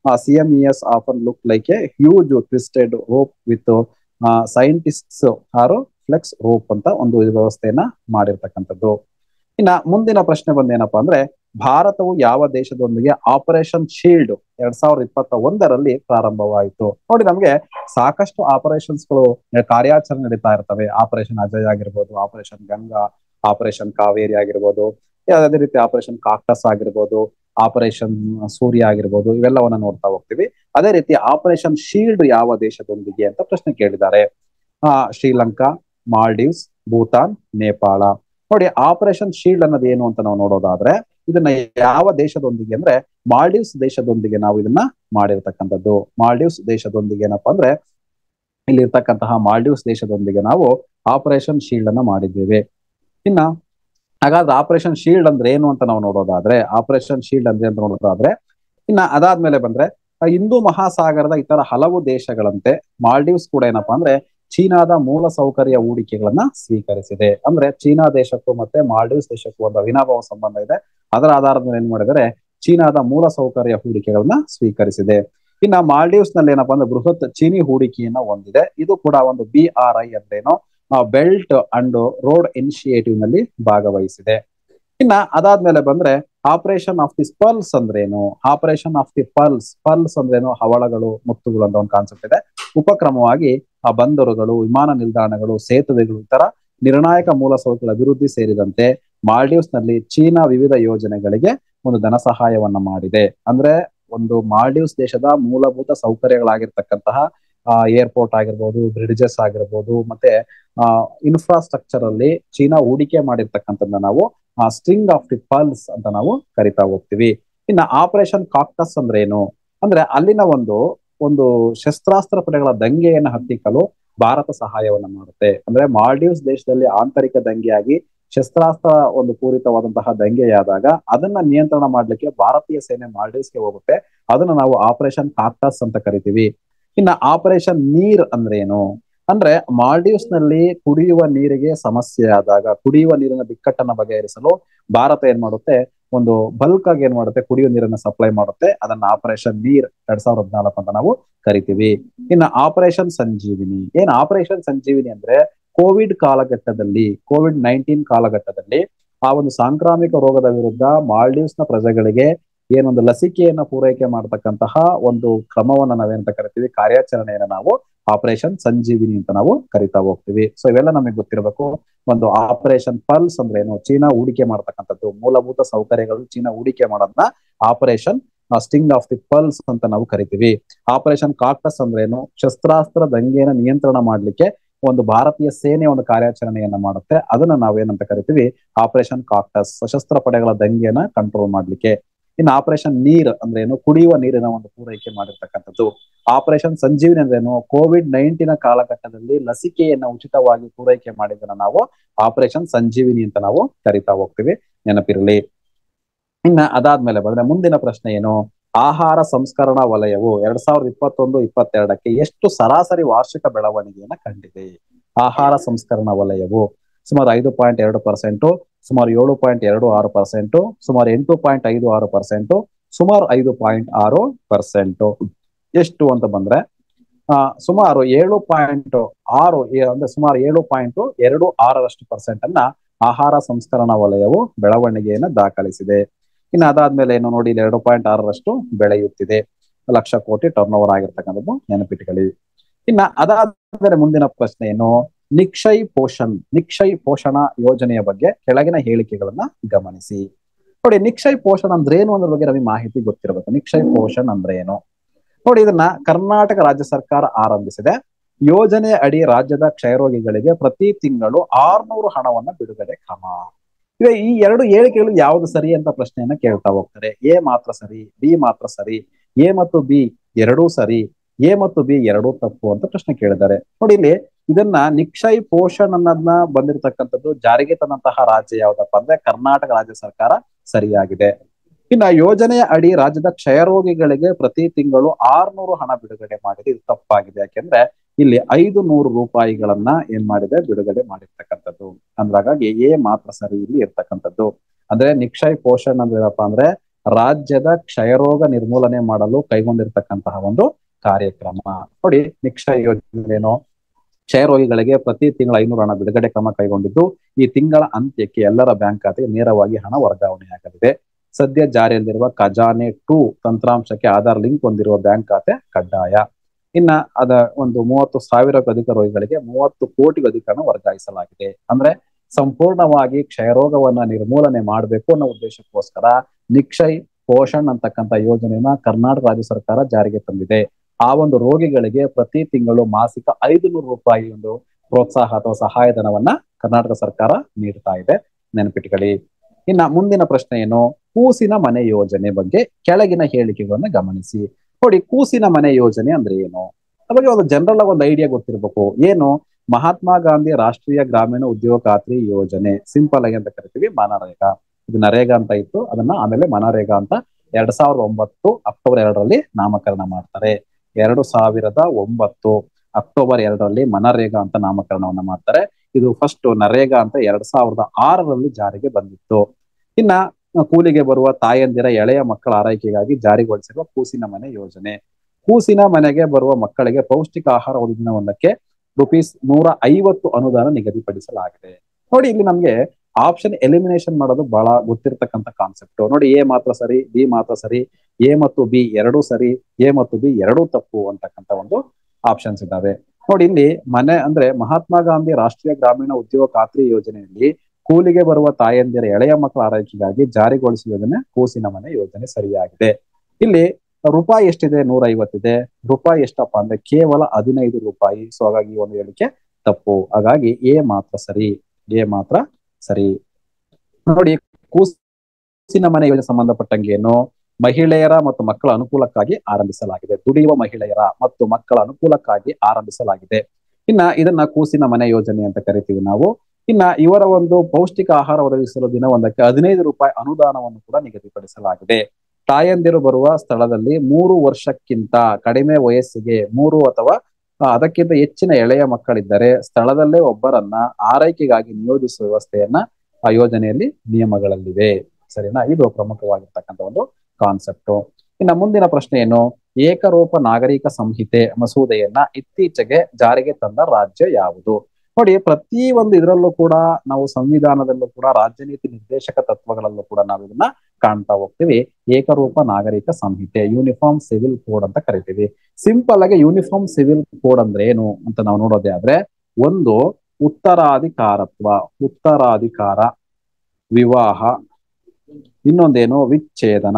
CMES often look like a huge twisted rope with scientists are flex rope ಅಂತ ಒಂದು ವ್ಯವಸ್ಥೆಯನ್ನ ಮಾಡಿರ್ತಕ್ಕಂಥದ್ದು. ಇನ್ನ ಮುಂದಿನ ಪ್ರಶ್ನೆ ಬಂದೇನಪ್ಪಾ ಅಂದ್ರೆ ಭಾರತವು ಯಾವ ದೇಶದೊಂದಿಗೆ ಆಪರೇಷನ್ ಶೀಲ್ಡ್ 2021ರಲ್ಲಿ ಪ್ರಾರಂಭವಾಯಿತು? ನೋಡಿ, ನಮ್ಗೆ ಸಾಕಷ್ಟು ಆಪರೇಷನ್ಸ್ಗಳು ಕಾರ್ಯಾಚರಣೆ ನಡೀತಾ ಇರ್ತವೆ. ಆಪರೇಷನ್ ಅಜಯ್ ಆಗಿರ್ಬೋದು, ಆಪರೇಷನ್ ಗಂಗಾ, ಆಪರೇಷನ್ ಕಾವೇರಿ ಆಗಿರ್ಬೋದು, ಅದೇ ರೀತಿ ಆಪರೇಷನ್ ಕಾಕ್ಟಸ್ ಆಗಿರ್ಬೋದು, ಆಪರೇಷನ್ ಸೂರ್ಯ ಆಗಿರ್ಬೋದು, ಇವೆಲ್ಲವನ್ನ ನೋಡ್ತಾ ಹೋಗ್ತೀವಿ. ಅದೇ ರೀತಿ ಆಪರೇಷನ್ ಶೀಲ್ಡ್ ಯಾವ ದೇಶದೊಂದಿಗೆ ಅಂತ ಪ್ರಶ್ನೆ ಕೇಳಿದ್ದಾರೆ. ಶ್ರೀಲಂಕಾ, ಮಾಲ್ಡೀವ್ಸ್, ಭೂತಾನ್, ನೇಪಾಳ. ನೋಡಿ, ಆಪರೇಷನ್ ಶೀಲ್ಡ್ ಅನ್ನೋದು ಏನು ಅಂತ ನಾವು ನೋಡೋದಾದ್ರೆ ಇದನ್ನ ಯಾವ ದೇಶದೊಂದಿಗೆ ಅಂದ್ರೆ ಮಾಲ್ಡೀವ್ಸ್ ದೇಶದೊಂದಿಗೆ ನಾವು ಇದನ್ನ ಮಾಡಿರ್ತಕ್ಕಂಥದ್ದು. ಮಾಲ್ಡೀವ್ಸ್ ದೇಶದೊಂದಿಗೆ ಏನಪ್ಪಾ ಅಂದ್ರೆ ಇಲ್ಲಿ ಇರ್ತಕ್ಕಂತಹ ಮಾಲ್ಡೀವ್ಸ್ ದೇಶದೊಂದಿಗೆ ನಾವು ಆಪರೇಷನ್ ಶೀಲ್ಡ್ ಅನ್ನ ಮಾಡಿದ್ದೇವೆ. ಇನ್ನ ಹಾಗಾದ್ರೆ ಆಪರೇಷನ್ ಶೀಲ್ಡ್ ಅಂದ್ರೆ ಏನು ಅಂತ ನಾವು ನೋಡೋದಾದ್ರೆ ಆಪರೇಷನ್ ಶೀಲ್ಡ್ ಅಂದ್ರೆ ಅಂತ ನೋಡೋದಾದ್ರೆ ಇನ್ನ ಅದಾದ್ಮೇಲೆ ಬಂದ್ರೆ ಹಿಂದೂ ಮಹಾಸಾಗರದ ಇತರ ಹಲವು ದೇಶಗಳಂತೆ ಮಾಲ್ಡೀವ್ಸ್ ಕೂಡ ಏನಪ್ಪಾ ಅಂದ್ರೆ ಚೀನಾದ ಮೂಲ ಸೌಕರ್ಯ ಹೂಡಿಕೆಗಳನ್ನ ಸ್ವೀಕರಿಸಿದೆ. ಅಂದ್ರೆ ಚೀನಾ ದೇಶಕ್ಕೂ ಮತ್ತೆ ಮಾಲ್ಡೀವ್ಸ್ ದೇಶಕ್ಕೂ ಒಂದು ಅವಿನಾಭಾವ ಸಂಬಂಧ ಇದೆ. ಅದರ ಆಧಾರದ ಮೇಲೆ ಏನ್ ಮಾಡಿದರೆ ಚೀನಾದ ಮೂಲ ಸೌಕರ್ಯ ಹೂಡಿಕೆಗಳನ್ನ ಸ್ವೀಕರಿಸಿದೆ. ಇನ್ನ ಮಾಲ್ಡೀವ್ಸ್ ನಲ್ಲಿ ಏನಪ್ಪಾ ಅಂದ್ರೆ ಬೃಹತ್ ಚೀನಿ ಹೂಡಿಕೆಯನ್ನ ಹೊಂದಿದೆ. ಇದು ಕೂಡ ಒಂದು BRI ಅಂದ್ರೇನೋ ಬೆಲ್ಟ್ ಅಂಡ್ ರೋಡ್ ಇನಿಷಿಯೇಟಿವ್ ನಲ್ಲಿ ಭಾಗವಹಿಸಿದೆ. ಇನ್ನ ಅದಾದ್ಮೇಲೆ ಬಂದ್ರೆ ಆಪರೇಷನ್ ಆಫ್ ದಿ ಪಲ್ಸ್ ಅಂದ್ರೇನು? ಆಪರೇಷನ್ ಆಫ್ ದಿ ಪಲ್ಸ್ ಅಂದ್ರೇನು? ಹವಳಗಳು, ಮುತ್ತುಗಳು ಅಂತ ಒಂದು ಕಾನ್ಸೆಪ್ಟ್ ಇದೆ. ಉಪಕ್ರಮವಾಗಿ ಆ ಬಂದರುಗಳು, ವಿಮಾನ ನಿಲ್ದಾಣಗಳು, ಸೇತುವೆಗಳು, ಇತರ ನಿರ್ಣಾಯಕ ಮೂಲಸೌಕರ್ಯ ಅಭಿವೃದ್ಧಿ ಸೇರಿದಂತೆ ಮಾಲ್ಡೀವ್ಸ್ ನಲ್ಲಿ ಚೀನಾ ವಿವಿಧ ಯೋಜನೆಗಳಿಗೆ ಒಂದು ಧನ ಸಹಾಯವನ್ನ ಮಾಡಿದೆ. ಅಂದ್ರೆ ಒಂದು ಮಾಲ್ಡೀವ್ಸ್ ದೇಶದ ಮೂಲಭೂತ ಸೌಕರ್ಯಗಳಾಗಿರ್ತಕ್ಕಂತಹ ಏರ್ಪೋರ್ಟ್ ಆಗಿರ್ಬೋದು, ಬ್ರಿಡ್ಜಸ್ ಆಗಿರ್ಬೋದು, ಮತ್ತೆ ಇನ್ಫ್ರಾಸ್ಟ್ರಕ್ಚರ್ ಅಲ್ಲಿ ಚೀನಾ ಹೂಡಿಕೆ ಮಾಡಿರ್ತಕ್ಕಂಥದ್ದನ್ನ ನಾವು ಸ್ಟ್ರಿಂಗ್ ಆಫ್ ದಿ ಪಲ್ಸ್ ಅಂತ ನಾವು ಕರಿತಾ ಹೋಗ್ತೀವಿ. ಇನ್ನ ಆಪರೇಷನ್ ಕಾಕ್ಟಸ್ ಅಂದ್ರೆ ಏನು ಅಂದ್ರೆ ಅಲ್ಲಿನ ಒಂದು ಶಸ್ತ್ರಾಸ್ತ್ರ ಪಡೆಗಳ ದಂಗೆಯನ್ನು ಹತ್ತಿಕ್ಕಲು ಭಾರತ ಸಹಾಯವನ್ನ ಮಾಡುತ್ತೆ. ಅಂದ್ರೆ ಮಾಲ್ಡೀವ್ಸ್ ದೇಶದಲ್ಲಿ ಆಂತರಿಕ ದಂಗೆಯಾಗಿ ಶಸ್ತ್ರಾಸ್ತ್ರ ಒಂದು ಪೂರಿತವಾದಂತಹ ದಂಗೆಯಾದಾಗ ಅದನ್ನ ನಿಯಂತ್ರಣ ಮಾಡ್ಲಿಕ್ಕೆ ಭಾರತೀಯ ಸೇನೆ ಮಾಲ್ಡೀವ್ಸ್ಗೆ ಹೋಗುತ್ತೆ. ಅದನ್ನ ನಾವು ಆಪರೇಷನ್ ಕಾಕ್ಟಸ್ ಅಂತ ಕರಿತೀವಿ. ಇನ್ನ ಆಪರೇಷನ್ ನೀರ್ ಅಂದ್ರೆ ಏನು ಅಂದ್ರೆ ಮಾಲ್ಡೀವ್ಸ್ ನಲ್ಲಿ ಕುಡಿಯುವ ನೀರಿಗೆ ಸಮಸ್ಯೆ ಆದಾಗ ಕುಡಿಯುವ ನೀರಿನ ಬಿಕ್ಕಟ್ಟನ್ನ ಬಗೆಹರಿಸಲು ಭಾರತ ಏನ್ ಮಾಡುತ್ತೆ, ಒಂದು ಬಲ್ಕ್ ಆಗಿ ಏನ್ ಮಾಡುತ್ತೆ, ಕುಡಿಯುವ ನೀರನ್ನ ಸಪ್ಲೈ ಮಾಡುತ್ತೆ. ಅದನ್ನ ಆಪರೇಷನ್ ನೀರ್ 2014 ಅಂತ ನಾವು ಕರಿತೀವಿ. ಇನ್ನು ಆಪರೇಷನ್ ಸಂಜೀವಿನಿ. ಏನ್ ಆಪರೇಷನ್ ಸಂಜೀವಿನಿ ಅಂದ್ರೆ ಕೋವಿಡ್-19 ಕಾಲಘಟ್ಟದಲ್ಲಿ ಆ ಒಂದು ಸಾಂಕ್ರಾಮಿಕ ರೋಗದ ವಿರುದ್ಧ ಮಾಲ್ಡೀವ್ಸ್ ನ ಪ್ರಜೆಗಳಿಗೆ ಏನೊಂದು ಲಸಿಕೆಯನ್ನ ಪೂರೈಕೆ ಮಾಡತಕ್ಕಂತಹ ಒಂದು ಕ್ರಮವನ್ನ ನಾವೇನಂತ ಕರಿತೀವಿ, ಕಾರ್ಯಾಚರಣೆಯನ್ನ ನಾವು ಆಪರೇಷನ್ ಸಂಜೀವಿನಿ ಅಂತ ನಾವು ಕರಿತಾ ಹೋಗ್ತೀವಿ. ಸೊ ಇವೆಲ್ಲ ನಮಗೆ ಗೊತ್ತಿರಬೇಕು. ಒಂದು ಆಪರೇಷನ್ ಪಲ್ಸ್ ಅಂದ್ರೆ ಏನು? ಚೀನಾ ಹೂಡಿಕೆ ಮಾಡತಕ್ಕಂಥದ್ದು, ಮೂಲಭೂತ ಸೌಕರ್ಯಗಳು ಚೀನಾ ಹೂಡಿಕೆ ಮಾಡೋದನ್ನ operation sting of the pulse ಅಂತ ನಾವು ಕರಿತೀವಿ. ಆಪರೇಷನ್ ಕಾಕ್ಟಸ್ ಅಂದ್ರೆ ಏನು? ಶಸ್ತ್ರಾಸ್ತ್ರ ದಂಗೆಯನ್ನು ನಿಯಂತ್ರಣ ಮಾಡ್ಲಿಕ್ಕೆ ಒಂದು ಭಾರತೀಯ ಸೇನೆ ಒಂದು ಕಾರ್ಯಾಚರಣೆಯನ್ನ ಮಾಡುತ್ತೆ. ಅದನ್ನ ನಾವೇನಂತ ಕರಿತೀವಿ, ಆಪರೇಷನ್ ಕಾಕ್ಟಸ್, ಸಶಸ್ತ್ರ ಪಡೆಗಳ ದಂಗೆಯನ್ನ ಕಂಟ್ರೋಲ್ ಮಾಡ್ಲಿಕ್ಕೆ. ಇನ್ನು ಆಪರೇಷನ್ ನೀರ್ ಅಂದ್ರೆ ಏನು? ಕುಡಿಯುವ ನೀರಿನ ಒಂದು ಪೂರೈಕೆ ಮಾಡಿರ್ತಕ್ಕಂಥದ್ದು. ಆಪರೇಷನ್ ಸಂಜೀವಿನಿ ಅಂದ್ರೇನು? ಕೋವಿಡ್-19 ಕಾಲಘಟ್ಟದಲ್ಲಿ ಲಸಿಕೆಯನ್ನ ಉಚಿತವಾಗಿ ಪೂರೈಕೆ ಮಾಡಿದ್ದನ್ನ ನಾವು ಆಪರೇಷನ್ ಸಂಜೀವಿನಿ ಅಂತ ನಾವು ಕರಿತಾ ಹೋಗ್ತೀವಿ, ನೆನಪಿರಲಿ. ಇನ್ನ ಅದಾದ್ಮೇಲೆ ಬಂದ್ರೆ ಮುಂದಿನ ಪ್ರಶ್ನೆ ಏನು? ಆಹಾರ ಸಂಸ್ಕರಣಾ ವಲಯವು 2021-22ಕ್ಕೆ ಎಷ್ಟು ಸರಾಸರಿ ವಾರ್ಷಿಕ ಬೆಳವಣಿಗೆಯನ್ನ ಕಂಡಿದೆ? ಆಹಾರ ಸಂಸ್ಕರಣಾ ವಲಯವು ಸುಮಾರು 5.2%, ಸುಮಾರು 7.26%, ಸುಮಾರು 8.56%, ಸುಮಾರು 5.6%. ಎಷ್ಟು ಅಂತ ಬಂದ್ರೆ ಸುಮಾರು 7.6 ಅಂದ್ರೆ ಸುಮಾರು 7.26% ಅನ್ನ ಆಹಾರ ಸಂಸ್ಕರಣಾ ವಲಯವು ಬೆಳವಣಿಗೆಯನ್ನ ದಾಖಲಿಸಿದೆ. ಇನ್ನು ಅದಾದ್ಮೇಲೆ ಏನು ನೋಡಿ, 2.6% ಬೆಳೆಯುತ್ತಿದೆ. 1,00,000 ಕೋಟಿ ಟರ್ನ್ ಓವರ್ ಆಗಿರ್ತಕ್ಕಂಥದ್ದು, ನೆನಪಿಟ್ಕೊಳ್ಳಿ. ಇನ್ನ ಅದಾದ್ಮೇಲೆ ಮುಂದಿನ ಪ್ರಶ್ನೆ ಏನು? ನಿಕ್ಷಯ್ ಪೋಷಣ ಯೋಜನೆಯ ಬಗ್ಗೆ ಕೆಳಗಿನ ಹೇಳಿಕೆಗಳನ್ನ ಗಮನಿಸಿ. ನೋಡಿ, ನಿಕ್ಷಯ್ ಪೋಷಣ್ ಅಂದ್ರೆ ಏನು ಅನ್ನೋದ್ರ ಬಗ್ಗೆ ನಮಗೆ ಮಾಹಿತಿ ಗೊತ್ತಿರಬೇಕು. ನಿಕ್ಷಯ್ ಪೋಷಣ್ ಅಂದ್ರೆ ಏನು ನೋಡಿ, ಇದನ್ನ ಕರ್ನಾಟಕ ರಾಜ್ಯ ಸರ್ಕಾರ ಆರಂಭಿಸಿದೆ. ಯೋಜನೆ ಅಡಿ ರಾಜ್ಯದ ಕ್ಷಯರೋಗಿಗಳಿಗೆ ಪ್ರತಿ ತಿಂಗಳು 600 ಹಣವನ್ನ ಬಿಡುಗಡೆ ಕ್ರಮ. ಈಗ ಈ ಎರಡು ಹೇಳಿಕೆಗಳು ಯಾವುದು ಸರಿ ಅಂತ ಪ್ರಶ್ನೆಯನ್ನ ಕೇಳ್ತಾ ಹೋಗ್ತಾರೆ. ಎ ಮಾತ್ರ ಸರಿ, ಬಿ ಮಾತ್ರ ಸರಿ, ಎ ಮತ್ತು ಬಿ ಎರಡೂ ಸರಿ, ಎ ಮತ್ತು ಬಿ ಎರಡೂ ತಪ್ಪು ಅಂತ ಪ್ರಶ್ನೆ ಕೇಳಿದ್ದಾರೆ. ನೋಡಿ ಇಲ್ಲಿ ಇದನ್ನ ನಿಕ್ಷಯ್ ಪೋಷಣ್ ಅನ್ನೋದನ್ನ ಬಂದಿರತಕ್ಕಂಥದ್ದು ಜಾರಿಗೆ ತಂದಂತಹ ರಾಜ್ಯ ಯಾವ್ದಪ್ಪ ಅಂದ್ರೆ ಕರ್ನಾಟಕ ರಾಜ್ಯ ಸರ್ಕಾರ ಸರಿಯಾಗಿದೆ. ಇನ್ನ ಯೋಜನೆಯ ಅಡಿ ರಾಜ್ಯದ ಕ್ಷಯರೋಗಿಗಳಿಗೆ ಪ್ರತಿ ತಿಂಗಳು 600 ಹಣ ಬಿಡುಗಡೆ ಮಾಡಿದೆ, ಇದು ತಪ್ಪಾಗಿದೆ. ಯಾಕೆಂದ್ರೆ ಇಲ್ಲಿ 500 ರೂಪಾಯಿಗಳನ್ನ ಏನ್ ಮಾಡಿದೆ ಬಿಡುಗಡೆ ಮಾಡಿರ್ತಕ್ಕಂಥದ್ದು. ಅಂದ್ರೆ ಹಾಗಾಗಿ ಎ ಮಾತ್ರ ಸರಿ ಇಲ್ಲಿ ಇರ್ತಕ್ಕಂಥದ್ದು. ಅಂದ್ರೆ ನಿಕ್ಷಯ್ ಪೋಷಣ್ ಅಂದ್ರೆ ಏನಪ್ಪಾ ಅಂದ್ರೆ ರಾಜ್ಯದ ಕ್ಷಯರೋಗ ನಿರ್ಮೂಲನೆ ಮಾಡಲು ಕೈಗೊಂಡಿರ್ತಕ್ಕಂತಹ ಒಂದು ಕಾರ್ಯಕ್ರಮ. ನೋಡಿ ನಿಕ್ಷಯ್ ಯೋಜನೆ ಏನು, ಕ್ಷಯರೋಗಿಗಳಿಗೆ ಪ್ರತಿ ತಿಂಗಳ 500 ಹಣ ಬಿಡುಗಡೆ ಕ್ರಮ ಕೈಗೊಂಡಿದ್ದು ಈ ತಿಂಗಳ ಅಂತ್ಯಕ್ಕೆ ಎಲ್ಲರ ಬ್ಯಾಂಕ್ ಖಾತೆಗೆ ನೇರವಾಗಿ ಹಣ ವರ್ಗಾವಣೆಯಾಗಲಿದೆ. ಸದ್ಯ ಜಾರಿಯಲ್ಲಿರುವ ಖಜಾನೆ 2 ತಂತ್ರಾಂಶಕ್ಕೆ ಆಧಾರ್ ಲಿಂಕ್ ಹೊಂದಿರುವ ಬ್ಯಾಂಕ್ ಖಾತೆ ಕಡ್ಡಾಯ. ಇನ್ನ ಅದ ಒಂದು 30,000ಕ್ಕೂ ಅಧಿಕ ರೋಗಿಗಳಿಗೆ 30 ಕೋಟಿಗೂ ಅಧಿಕ ಹಣ ವರ್ಗಾಯಿಸಲಾಗಿದೆ. ಅಂದ್ರೆ ಸಂಪೂರ್ಣವಾಗಿ ಕ್ಷಯರೋಗವನ್ನ ನಿರ್ಮೂಲನೆ ಮಾಡಬೇಕು ಅನ್ನೋ ಉದ್ದೇಶಕ್ಕೋಸ್ಕರ ನಿಕ್ಷಯ್ ಪೋಷಣ್ ಅಂತಕ್ಕಂಥ ಯೋಜನೆಯನ್ನ ಕರ್ನಾಟಕ ರಾಜ್ಯ ಸರ್ಕಾರ ಜಾರಿಗೆ ತಂದಿದೆ. ಆ ಒಂದು ರೋಗಿಗಳಿಗೆ ಪ್ರತಿ ತಿಂಗಳು ಮಾಸಿಕ 500 ರೂಪಾಯಿ ಒಂದು ಪ್ರೋತ್ಸಾಹ ಅಥವಾ ಸಹಾಯಧನವನ್ನ ಕರ್ನಾಟಕ ಸರ್ಕಾರ ನೀಡ್ತಾ ಇದೆ, ನೆನಪಿಟ್ಕೊಳ್ಳಿ. ಇನ್ನ ಮುಂದಿನ ಪ್ರಶ್ನೆ ಏನು, ಕೂಸಿನ ಮನೆ ಯೋಜನೆ ಬಗ್ಗೆ ಕೆಳಗಿನ ಹೇಳಿಕೆಗಳನ್ನ ಗಮನಿಸಿ. ನೋಡಿ ಕೂಸಿನ ಮನೆ ಯೋಜನೆ ಅಂದ್ರೆ ಏನು, ಅದ್ರ ಬಗ್ಗೆ ಒಂದು ಜನರಲ್ ಆಗಿ ಒಂದು ಐಡಿಯಾ ಗೊತ್ತಿರ್ಬೇಕು. ಏನು, ಮಹಾತ್ಮ ಗಾಂಧಿ ರಾಷ್ಟ್ರೀಯ ಗ್ರಾಮೀಣ ಉದ್ಯೋಗ ಖಾತ್ರಿ ಯೋಜನೆ, ಸಿಂಪಲ್ ಆಗಿ ಅಂತ ಕರಿತೀವಿ ಮನರೇಗಾ. ಇದು ನರೇಗಾ ಅಂತ ಇತ್ತು, ಅದನ್ನ ಆಮೇಲೆ ಮನರೇಗಾ ಅಂತ 2009 ಅಕ್ಟೋಬರ್ 2ರಲ್ಲಿ ನಾಮಕರಣ ಮಾಡ್ತಾರೆ. 2009 ಅಕ್ಟೋಬರ್ 2ರಲ್ಲಿ ಮನರೇಗಾ ಅಂತ ನಾಮಕರಣವನ್ನ ಮಾಡ್ತಾರೆ. ಇದು ಫಸ್ಟ್ ನರೇಗಾ ಅಂತ 2006ರಲ್ಲಿ ಜಾರಿಗೆ ಬಂದಿತ್ತು. ಇನ್ನ ಕೂಲಿಗೆ ಬರುವ ತಾಯಂದಿರ ಎಳೆಯ ಮಕ್ಕಳ ಆರೈಕೆಗಾಗಿ ಜಾರಿಗೊಳಿಸಿರುವ ಕೂಸಿನ ಮನೆ ಯೋಜನೆ. ಕೂಸಿನ ಮನೆಗೆ ಬರುವ ಮಕ್ಕಳಿಗೆ ಪೌಷ್ಟಿಕ ಆಹಾರ ಒಂದು ದಿನವೊಂದಕ್ಕೆ ₹150 ಅನುದಾನ ನಿಗದಿಪಡಿಸಲಾಗಿದೆ. ನೋಡಿ ಇಲ್ಲಿ ನಮ್ಗೆ ಆಪ್ಷನ್ ಎಲಿಮಿನೇಷನ್ ಮಾಡೋದು ಬಹಳ ಗೊತ್ತಿರ್ತಕ್ಕಂಥ ಕಾನ್ಸೆಪ್ಟ್. ನೋಡಿ ಎ ಮಾತ್ರ ಸರಿ, ಬಿ ಮಾತ್ರ ಸರಿ, ಎ ಮತ್ತು ಬಿ ಎರಡೂ ಸರಿ, ಎ ಮತ್ತು ಬಿ ಎರಡೂ ತಪ್ಪು ಅಂತಕ್ಕಂಥ ಒಂದು ಆಪ್ಷನ್ಸ್ ಇದ್ದಾವೆ. ನೋಡಿ ಇಲ್ಲಿ ಮನೆ ಅಂದ್ರೆ ಮಹಾತ್ಮ ಗಾಂಧಿ ರಾಷ್ಟ್ರೀಯ ಗ್ರಾಮೀಣ ಉದ್ಯೋಗ ಖಾತ್ರಿ ಯೋಜನೆಯಲ್ಲಿ ಕೂಲಿಗೆ ಬರುವ ತಾಯಂದಿರ ಎಳೆಯ ಮಕ್ಕಳ ಆರೈಕೆಗಾಗಿ ಜಾರಿಗೊಳಿಸುವ ಯೋಜನೆ ಕೂಸಿನ ಮನೆ ಯೋಜನೆ ಸರಿಯಾಗಿದೆ. ಇಲ್ಲಿ ರೂಪಾಯಿ ಎಷ್ಟಿದೆ, 150 ಇದೆ. ರೂಪಾಯಿ ಎಷ್ಟಪ್ಪ ಅಂದ್ರೆ ಕೇವಲ 15 ರೂಪಾಯಿ. ಸೊ ಹಾಗಾಗಿ ಒಂದು ಹೇಳಿಕೆ ತಪ್ಪು. ಹಾಗಾಗಿ ಎ ಮಾತ್ರ ಸರಿ, ಎ ಮಾತ್ರ ಸರಿ. ನೋಡಿ ಕೂಸಿನ ಮನೆ ಯೋಜನೆ ಸಂಬಂಧಪಟ್ಟಂಗೆ ಏನು, ಮಹಿಳೆಯರ ಮತ್ತು ಮಕ್ಕಳ ಅನುಕೂಲಕ್ಕಾಗಿ ಆರಂಭಿಸಲಾಗಿದೆ. ದುಡಿಯುವ ಮಹಿಳೆಯರ ಮತ್ತು ಮಕ್ಕಳ ಅನುಕೂಲಕ್ಕಾಗಿ ಆರಂಭಿಸಲಾಗಿದೆ. ಇನ್ನ ಇದನ್ನ ಕೂಸಿನ ಮನೆ ಯೋಜನೆ ಅಂತ ಕರಿತೀವಿ ನಾವು. ಇನ್ನ ಇವರ ಒಂದು ಪೌಷ್ಟಿಕ ಆಹಾರ ಒದಗಿಸಲು ದಿನವೊಂದಕ್ಕೆ 15 ರೂಪಾಯಿ ಅನುದಾನವನ್ನು ಕೂಡ ನಿಗದಿಪಡಿಸಲಾಗಿದೆ. ತಾಯಂದಿರು ಬರುವ ಸ್ಥಳದಲ್ಲಿ 3 ವರ್ಷಕ್ಕಿಂತ ಕಡಿಮೆ ವಯಸ್ಸಿಗೆ 3 ಅಥವಾ ಅದಕ್ಕಿಂತ ಹೆಚ್ಚಿನ ಎಳೆಯ ಮಕ್ಕಳಿದ್ದರೆ ಸ್ಥಳದಲ್ಲೇ ಒಬ್ಬರನ್ನ ಆರೈಕೆಗಾಗಿ ನಿಯೋಜಿಸುವ ವ್ಯವಸ್ಥೆಯನ್ನ ಆ ಯೋಜನೆಯಲ್ಲಿ ನಿಯಮಗಳಲ್ಲಿವೆ. ಸರಿನಾ, ಇದು ಪ್ರಮುಖವಾಗಿರ್ತಕ್ಕಂಥ ಒಂದು ಕಾನ್ಸೆಪ್ಟ್. ಇನ್ನು ಮುಂದಿನ ಪ್ರಶ್ನೆ ಏನು, ಏಕರೂಪ ನಾಗರಿಕ ಸಂಹಿತೆ ಮಸೂದೆಯನ್ನ ಇತ್ತೀಚೆಗೆ ಜಾರಿಗೆ ತಂದ ರಾಜ್ಯ ಯಾವುದು? ನೋಡಿ ಪ್ರತಿ ಒಂದು ಇದರಲ್ಲೂ ಕೂಡ ನಾವು ಸಂವಿಧಾನದಲ್ಲೂ ಕೂಡ ರಾಜ್ಯ ನೀತಿ ನಿರ್ದೇಶಕ ತತ್ವಗಳಲ್ಲೂ ಕೂಡ ನಾವು ಇದನ್ನ ಕಾಣ್ತಾ ಹೋಗ್ತೀವಿ. ಏಕರೂಪ ನಾಗರಿಕ ಸಂಹಿತೆ, ಯೂನಿಫಾರ್ಮ್ ಸಿವಿಲ್ ಕೋಡ್ ಅಂತ ಕರಿತೀವಿ. ಸಿಂಪಲ್ ಆಗಿ ಯೂನಿಫಾರ್ಮ್ ಸಿವಿಲ್ ಕೋಡ್ ಅಂದ್ರೆ ಏನು ಅಂತ ನಾವು ನೋಡೋದೇ ಆದ್ರೆ, ಒಂದು ಉತ್ತರಾಧಿಕಾರತ್ವ, ಉತ್ತರಾಧಿಕಾರ, ವಿವಾಹ, ಇನ್ನೊಂದೇನು ವಿಚ್ಛೇದನ.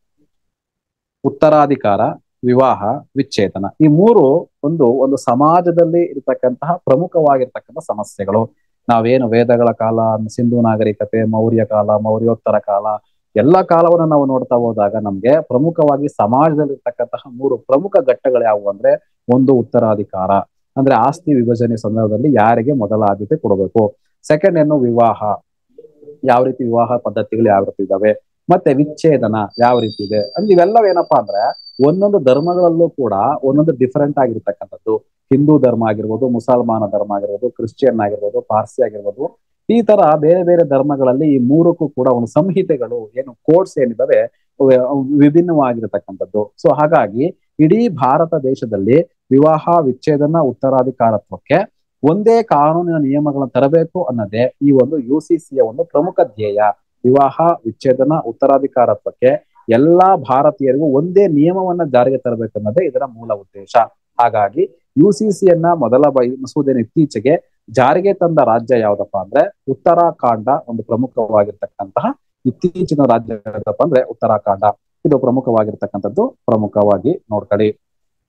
ಉತ್ತರಾಧಿಕಾರ, ವಿವಾಹ, ವಿಚ್ಛೇದನ, ಈ ಮೂರು ಒಂದು ಸಮಾಜದಲ್ಲಿ ಇರತಕ್ಕಂತಹ ಪ್ರಮುಖವಾಗಿರ್ತಕ್ಕಂಥ ಸಮಸ್ಯೆಗಳು. ನಾವೇನು ವೇದಗಳ ಕಾಲ, ಸಿಂಧು ನಾಗರಿಕತೆ, ಮೌರ್ಯ ಕಾಲ, ಮೌರ್ಯೋತ್ತರ ಕಾಲ, ಎಲ್ಲ ಕಾಲವನ್ನು ನಾವು ನೋಡ್ತಾ ಹೋದಾಗ ನಮ್ಗೆ ಪ್ರಮುಖವಾಗಿ ಸಮಾಜದಲ್ಲಿ ಇರ್ತಕ್ಕಂತಹ 3 ಪ್ರಮುಖ ಘಟ್ಟಗಳು ಯಾವುವು ಅಂದ್ರೆ, ಒಂದು ಉತ್ತರಾಧಿಕಾರ ಅಂದ್ರೆ ಆಸ್ತಿ ವಿಭಜನೆ ಸಂದರ್ಭದಲ್ಲಿ ಯಾರಿಗೆ ಮೊದಲ ಆದ್ಯತೆ ಕೊಡಬೇಕು. ಸೆಕೆಂಡ್ ಏನು ವಿವಾಹ, ಯಾವ ರೀತಿ ವಿವಾಹ ಪದ್ಧತಿಗಳು ಯಾವ ರೀತಿ ಇದಾವೆ. ಮತ್ತೆ ವಿಚ್ಛೇದನ ಯಾವ ರೀತಿ ಇದೆ ಅಂದ್ರೆ ಇವೆಲ್ಲವೇನಪ್ಪಾ ಅಂದ್ರೆ ಒಂದೊಂದು ಧರ್ಮಗಳಲ್ಲೂ ಕೂಡ ಒಂದೊಂದು ಡಿಫರೆಂಟ್ ಆಗಿರ್ತಕ್ಕಂಥದ್ದು. ಹಿಂದೂ ಧರ್ಮ ಆಗಿರ್ಬೋದು, ಮುಸಲ್ಮಾನ ಧರ್ಮ ಆಗಿರ್ಬೋದು, ಕ್ರಿಶ್ಚಿಯನ್ ಆಗಿರ್ಬೋದು, ಪಾರ್ಸಿ ಆಗಿರ್ಬೋದು, ಈ ತರ ಬೇರೆ ಬೇರೆ ಧರ್ಮಗಳಲ್ಲಿ ಈ ಮೂರಕ್ಕೂ ಕೂಡ ಒಂದು ಸಂಹಿತೆಗಳು ಏನು ಕೋಡ್ಸ್ ಏನಿದಾವೆ ವಿಭಿನ್ನವಾಗಿರತಕ್ಕಂಥದ್ದು. ಸೊ ಹಾಗಾಗಿ ಇಡೀ ಭಾರತ ದೇಶದಲ್ಲಿ ವಿವಾಹ, ವಿಚ್ಛೇದನ, ಉತ್ತರಾಧಿಕಾರತ್ವಕ್ಕೆ ಒಂದೇ ಕಾನೂನಿನ ನಿಯಮಗಳನ್ನು ತರಬೇಕು ಅನ್ನೋದೇ ಈ ಒಂದು UCCಯ ಒಂದು ಪ್ರಮುಖ ಧ್ಯೇಯ. ವಿವಾಹ, ವಿಚ್ಛೇದನ, ಉತ್ತರಾಧಿಕಾರತ್ವಕ್ಕೆ ಎಲ್ಲಾ ಭಾರತೀಯರಿಗೂ ಒಂದೇ ನಿಯಮವನ್ನ ಜಾರಿಗೆ ತರಬೇಕನ್ನೋದೇ ಇದರ ಮೂಲ ಉದ್ದೇಶ. ಹಾಗಾಗಿ UCCಯನ್ನ ಮೊದಲ ಮಸೂದೆಯನ್ನು ಇತ್ತೀಚೆಗೆ ಜಾರಿಗೆ ತಂದ ರಾಜ್ಯ ಯಾವ್ದಪ್ಪ ಅಂದ್ರೆ ಉತ್ತರಾಖಂಡ ಒಂದು ಪ್ರಮುಖವಾಗಿರ್ತಕ್ಕಂತಹ ಇತ್ತೀಚಿನ ರಾಜ್ಯ ಯಾವ್ದಪ್ಪ ಅಂದ್ರೆ ಉತ್ತರಾಖಂಡ. ಇದು ಪ್ರಮುಖವಾಗಿರ್ತಕ್ಕಂಥದ್ದು, ಪ್ರಮುಖವಾಗಿ ನೋಡ್ಕೊಳ್ಳಿ.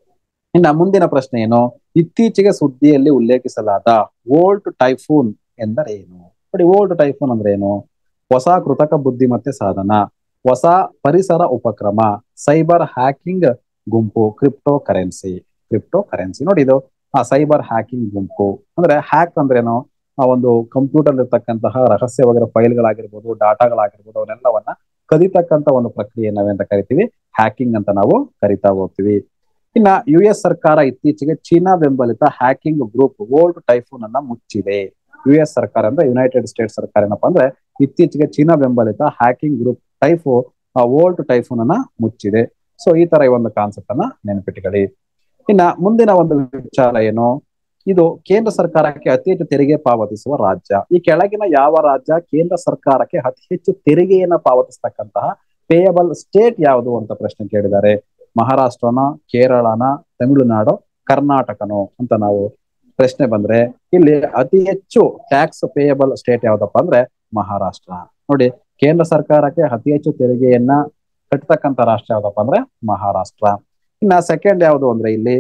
ಇನ್ನ ಮುಂದಿನ ಪ್ರಶ್ನೆ ಏನು, ಇತ್ತೀಚೆಗೆ ಸುದ್ದಿಯಲ್ಲಿ ಉಲ್ಲೇಖಿಸಲಾದ ವೋಲ್ಟ್ ಟೈಫೂನ್ ಎಂದರೇನು? ನೋಡಿ, ವೋಲ್ಟ್ ಟೈಫೂನ್ ಅಂದ್ರೆ ಏನು? ಹೊಸ ಕೃತಕ ಬುದ್ಧಿಮತ್ತೆ ಸಾಧನ, ಹೊಸ ಪರಿಸರ ಉಪಕ್ರಮ, ಸೈಬರ್ ಹ್ಯಾಕಿಂಗ್ ಗುಂಪು, ಕ್ರಿಪ್ಟೋ ಕರೆನ್ಸಿ. ನೋಡಿ, ಇದು ಸೈಬರ್ ಹ್ಯಾಕಿಂಗ್ ಗುಂಪು ಅಂದ್ರೆ ಹ್ಯಾಕ್ ಅಂದ್ರೇನು? ಆ ಒಂದು ಕಂಪ್ಯೂಟರ್ ಇರ್ತಕ್ಕಂತಹ ರಹಸ್ಯವಾಗಿರೋ ಫೈಲ್ಗಳಾಗಿರ್ಬೋದು, ಡಾಟಾಗಳಾಗಿರ್ಬೋದು, ಅವನ್ನೆಲ್ಲವನ್ನ ಕದಿತಕ್ಕಂತ ಒಂದು ಪ್ರಕ್ರಿಯೆ ನಾವೆಂತ ಕರಿತೀವಿ? ಹ್ಯಾಕಿಂಗ್ ಅಂತ ನಾವು ಕರಿತಾ ಹೋಗ್ತೀವಿ. ಇನ್ನ US ಸರ್ಕಾರ ಇತ್ತೀಚೆಗೆ ಚೀನಾ ಬೆಂಬಲಿತ ಹ್ಯಾಕಿಂಗ್ ಗ್ರೂಪ್ ವೋಲ್ಟ್ ಟೈಫೂನ್ ಅನ್ನ ಮುಚ್ಚಿದೆ. US ಸರ್ಕಾರ ಅಂದ್ರೆ ಯುನೈಟೆಡ್ ಸ್ಟೇಟ್ಸ್ ಸರ್ಕಾರ ಏನಪ್ಪಾ ಅಂದ್ರೆ ಇತ್ತೀಚೆಗೆ ಚೀನಾ ಬೆಂಬಲಿತ ಹ್ಯಾಕಿಂಗ್ ಗ್ರೂಪ್ ವೋಲ್ಟ್ ಟೈಫೂನ್ ಅನ್ನ ಮುಚ್ಚಿದೆ. ಸೊ ಈ ತರ ಈ ಒಂದು ಕಾನ್ಸೆಪ್ಟ್ ಅನ್ನ ನೆನಪಿಟ್ಟುಕೊಳ್ಳಿ. ಇನ್ನ ಮುಂದಿನ ಒಂದು ವಿಚಾರ ಏನು, ಇದು ಕೇಂದ್ರ ಸರ್ಕಾರಕ್ಕೆ ಅತಿ ಹೆಚ್ಚು ತೆರಿಗೆ ಪಾವತಿಸುವ ರಾಜ್ಯ. ಈ ಕೆಳಗಿನ ಯಾವ ರಾಜ್ಯ ಕೇಂದ್ರ ಸರ್ಕಾರಕ್ಕೆ ಅತಿ ಹೆಚ್ಚು ತೆರಿಗೆಯನ್ನ ಪಾವತಿಸ್ತಕ್ಕಂತಹ ಪೇಯಬಲ್ ಸ್ಟೇಟ್ ಯಾವುದು ಅಂತ ಪ್ರಶ್ನೆ ಕೇಳಿದ್ದಾರೆ. ಮಹಾರಾಷ್ಟ್ರನ, ಕೇರಳನ, ತಮಿಳುನಾಡು, ಕರ್ನಾಟಕನೋ ಅಂತ ನಾವು ಪ್ರಶ್ನೆ ಬಂದ್ರೆ ಇಲ್ಲಿ ಅತಿ ಹೆಚ್ಚು ಟ್ಯಾಕ್ಸ್ ಪೇಯಬಲ್ ಸ್ಟೇಟ್ ಯಾವ್ದಪ್ಪ ಅಂದ್ರೆ ಮಹಾರಾಷ್ಟ್ರ. ನೋಡಿ, ಕೇಂದ್ರ ಸರ್ಕಾರಕ್ಕೆ ಅತಿ ಹೆಚ್ಚು ತೆರಿಗೆಯನ್ನ ಕಟ್ಟತಕ್ಕಂತ ರಾಷ್ಟ್ರ ಯಾವ್ದಪ್ಪ ಅಂದ್ರೆ ಮಹಾರಾಷ್ಟ್ರ. ಇನ್ನ ಸೆಕೆಂಡ್ ಯಾವುದು ಅಂದ್ರೆ ಇಲ್ಲಿ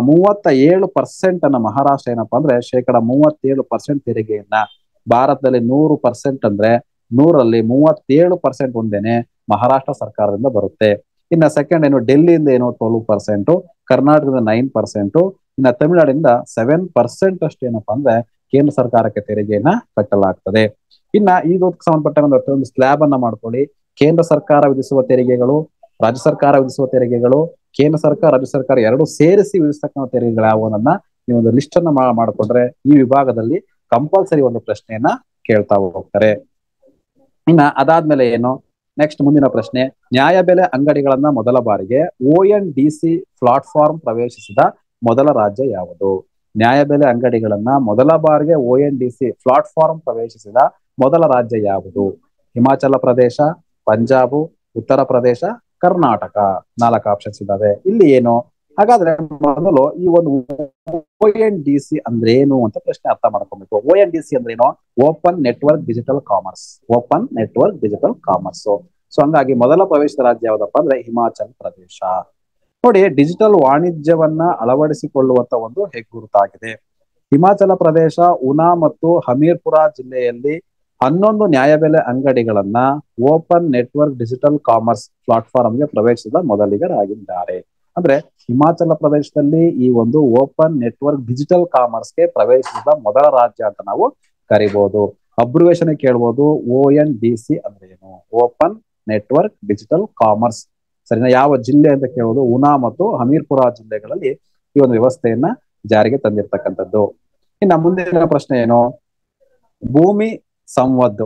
37% ಅನ್ನ ಮಹಾರಾಷ್ಟ್ರ ಏನಪ್ಪಾ ಅಂದ್ರೆ 37% ತೆರಿಗೆಯನ್ನ, ಭಾರತದಲ್ಲಿ 100% ಅಂದ್ರೆ 100ರಲ್ಲಿ 37% ಒಂದೇನೆ ಮಹಾರಾಷ್ಟ್ರ ಸರ್ಕಾರದಿಂದ ಬರುತ್ತೆ. ಇನ್ನ ಸೆಕೆಂಡ್ ಏನು, ಡೆಲ್ಲಿಯಿಂದ ಏನು 12%, ಕರ್ನಾಟಕದಿಂದ 9%, ಇನ್ನ ತಮಿಳುನಾಡಿಂದ 7% ಅಷ್ಟು ಏನಪ್ಪಾ ಅಂದ್ರೆ ಕೇಂದ್ರ ಸರ್ಕಾರಕ್ಕೆ ತೆರಿಗೆಯನ್ನ ಕಟ್ಟಲಾಗ್ತದೆ. ಇನ್ನ ಇದಕ್ಕೆ ಸಂಬಂಧಪಟ್ಟ ಒಂದು ಸ್ಲ್ಯಾಬ್ ಅನ್ನ ಮಾಡ್ಕೊಳ್ಳಿ. ಕೇಂದ್ರ ಸರ್ಕಾರ ವಿಧಿಸುವ ತೆರಿಗೆಗಳು, ರಾಜ್ಯ ಸರ್ಕಾರ ವಿಧಿಸುವ ತೆರಿಗೆಗಳು, ಕೇಂದ್ರ ಸರ್ಕಾರ ರಾಜ್ಯ ಸರ್ಕಾರ ಎರಡು ಸೇರಿಸಿ ವಿಧಿಸ್ತಕ್ಕಂಥ ತೆರಿಗೆಗಳು ಯಾವುದನ್ನ ನೀವು ಒಂದು ಲಿಸ್ಟ್ ಅನ್ನ ಮಾಡ್ಕೊಂಡ್ರೆ ಈ ವಿಭಾಗದಲ್ಲಿ ಕಂಪಲ್ಸರಿ ಒಂದು ಪ್ರಶ್ನೆಯನ್ನ ಕೇಳ್ತಾ ಹೋಗ್ತಾರೆ. ಇನ್ನ ಅದಾದ್ಮೇಲೆ ಏನು, ನೆಕ್ಸ್ಟ್ ಮುಂದಿನ ಪ್ರಶ್ನೆ, ನ್ಯಾಯಬೆಲೆ ಅಂಗಡಿಗಳನ್ನ ಮೊದಲ ಬಾರಿಗೆ ONDC ಪ್ಲಾಟ್ಫಾರ್ಮ್ ಪ್ರವೇಶಿಸಿದ ಮೊದಲ ರಾಜ್ಯ ಯಾವುದು? ನ್ಯಾಯಬೆಲೆ ಅಂಗಡಿಗಳನ್ನ ಮೊದಲ ಬಾರಿಗೆ ONDC ಪ್ಲಾಟ್ಫಾರ್ಮ್ ಪ್ರವೇಶಿಸಿದ ಮೊದಲ ರಾಜ್ಯ ಯಾವುದು? ಹಿಮಾಚಲ ಪ್ರದೇಶ, ಪಂಜಾಬ್, ಉತ್ತರ ಪ್ರದೇಶ, ಕರ್ನಾಟಕ. 4 ಆಪ್ಷನ್ಸ್ ಇದಾವೆ. ಇಲ್ಲಿ ಏನು, ಹಾಗಾದ್ರೆ ಮೊದಲು ಈ ಒಂದು ONDC ಅಂದ್ರೆ ಏನು ಅಂತ ಪ್ರಶ್ನೆ ಅರ್ಥ ಮಾಡ್ಕೊಬೇಕು. ONDC ಅಂದ್ರೆ ಏನು? Open network digital commerce. So ಹಂಗಾಗಿ ಮೊದಲ ಪ್ರವೇಶದ ರಾಜ್ಯ ಯಾವ್ದಪ್ಪ ಅಂದ್ರೆ ಹಿಮಾಚಲ ಪ್ರದೇಶ. ನೋಡಿ, ಡಿಜಿಟಲ್ ವಾಣಿಜ್ಯವನ್ನ ಅಳವಡಿಸಿಕೊಳ್ಳುವಂತ ಒಂದು ಹೆಗ್ಗುರುತಾಗಿದೆ. ಹಿಮಾಚಲ ಪ್ರದೇಶ ಉನಾ ಮತ್ತು ಹಮೀರ್ಪುರ ಜಿಲ್ಲೆಯಲ್ಲಿ 11 ನ್ಯಾಯಬೆಲೆ ಅಂಗಡಿಗಳನ್ನ ಓಪನ್ ನೆಟ್ವರ್ಕ್ ಡಿಜಿಟಲ್ ಕಾಮರ್ಸ್ ಪ್ಲಾಟ್ಫಾರ್ಮ್ಗೆ ಪ್ರವೇಶಿಸಿದ ಮೊದಲಿಗರಾಗಿದ್ದಾರೆ. ಅಂದ್ರೆ ಹಿಮಾಚಲ ಪ್ರದೇಶದಲ್ಲಿ ಈ ಒಂದು ಓಪನ್ ನೆಟ್ವರ್ಕ್ ಡಿಜಿಟಲ್ ಕಾಮರ್ಸ್ಗೆ ಪ್ರವೇಶಿಸಿದ ಮೊದಲ ರಾಜ್ಯ ಅಂತ ನಾವು ಕರಿಬಹುದು. ಅಬ್ರಿವೇಷನ್ ಕೇಳ್ಬೋದು, ONDC ಅಂದ್ರೆ ಏನು? Open network digital commerce. ಸರಿನಾ? ಯಾವ ಜಿಲ್ಲೆ ಅಂತ ಕೇಳೋದು, ಉನಾ ಮತ್ತು ಹಮೀರ್ಪುರ ಜಿಲ್ಲೆಗಳಲ್ಲಿ ಈ ಒಂದು ವ್ಯವಸ್ಥೆಯನ್ನ ಜಾರಿಗೆ ತಂದಿರ್ತಕ್ಕಂಥದ್ದು. ಇನ್ನ ಮುಂದಿನ ಪ್ರಶ್ನೆ ಏನು, ಭೂಮಿ ಸಂವಾದ್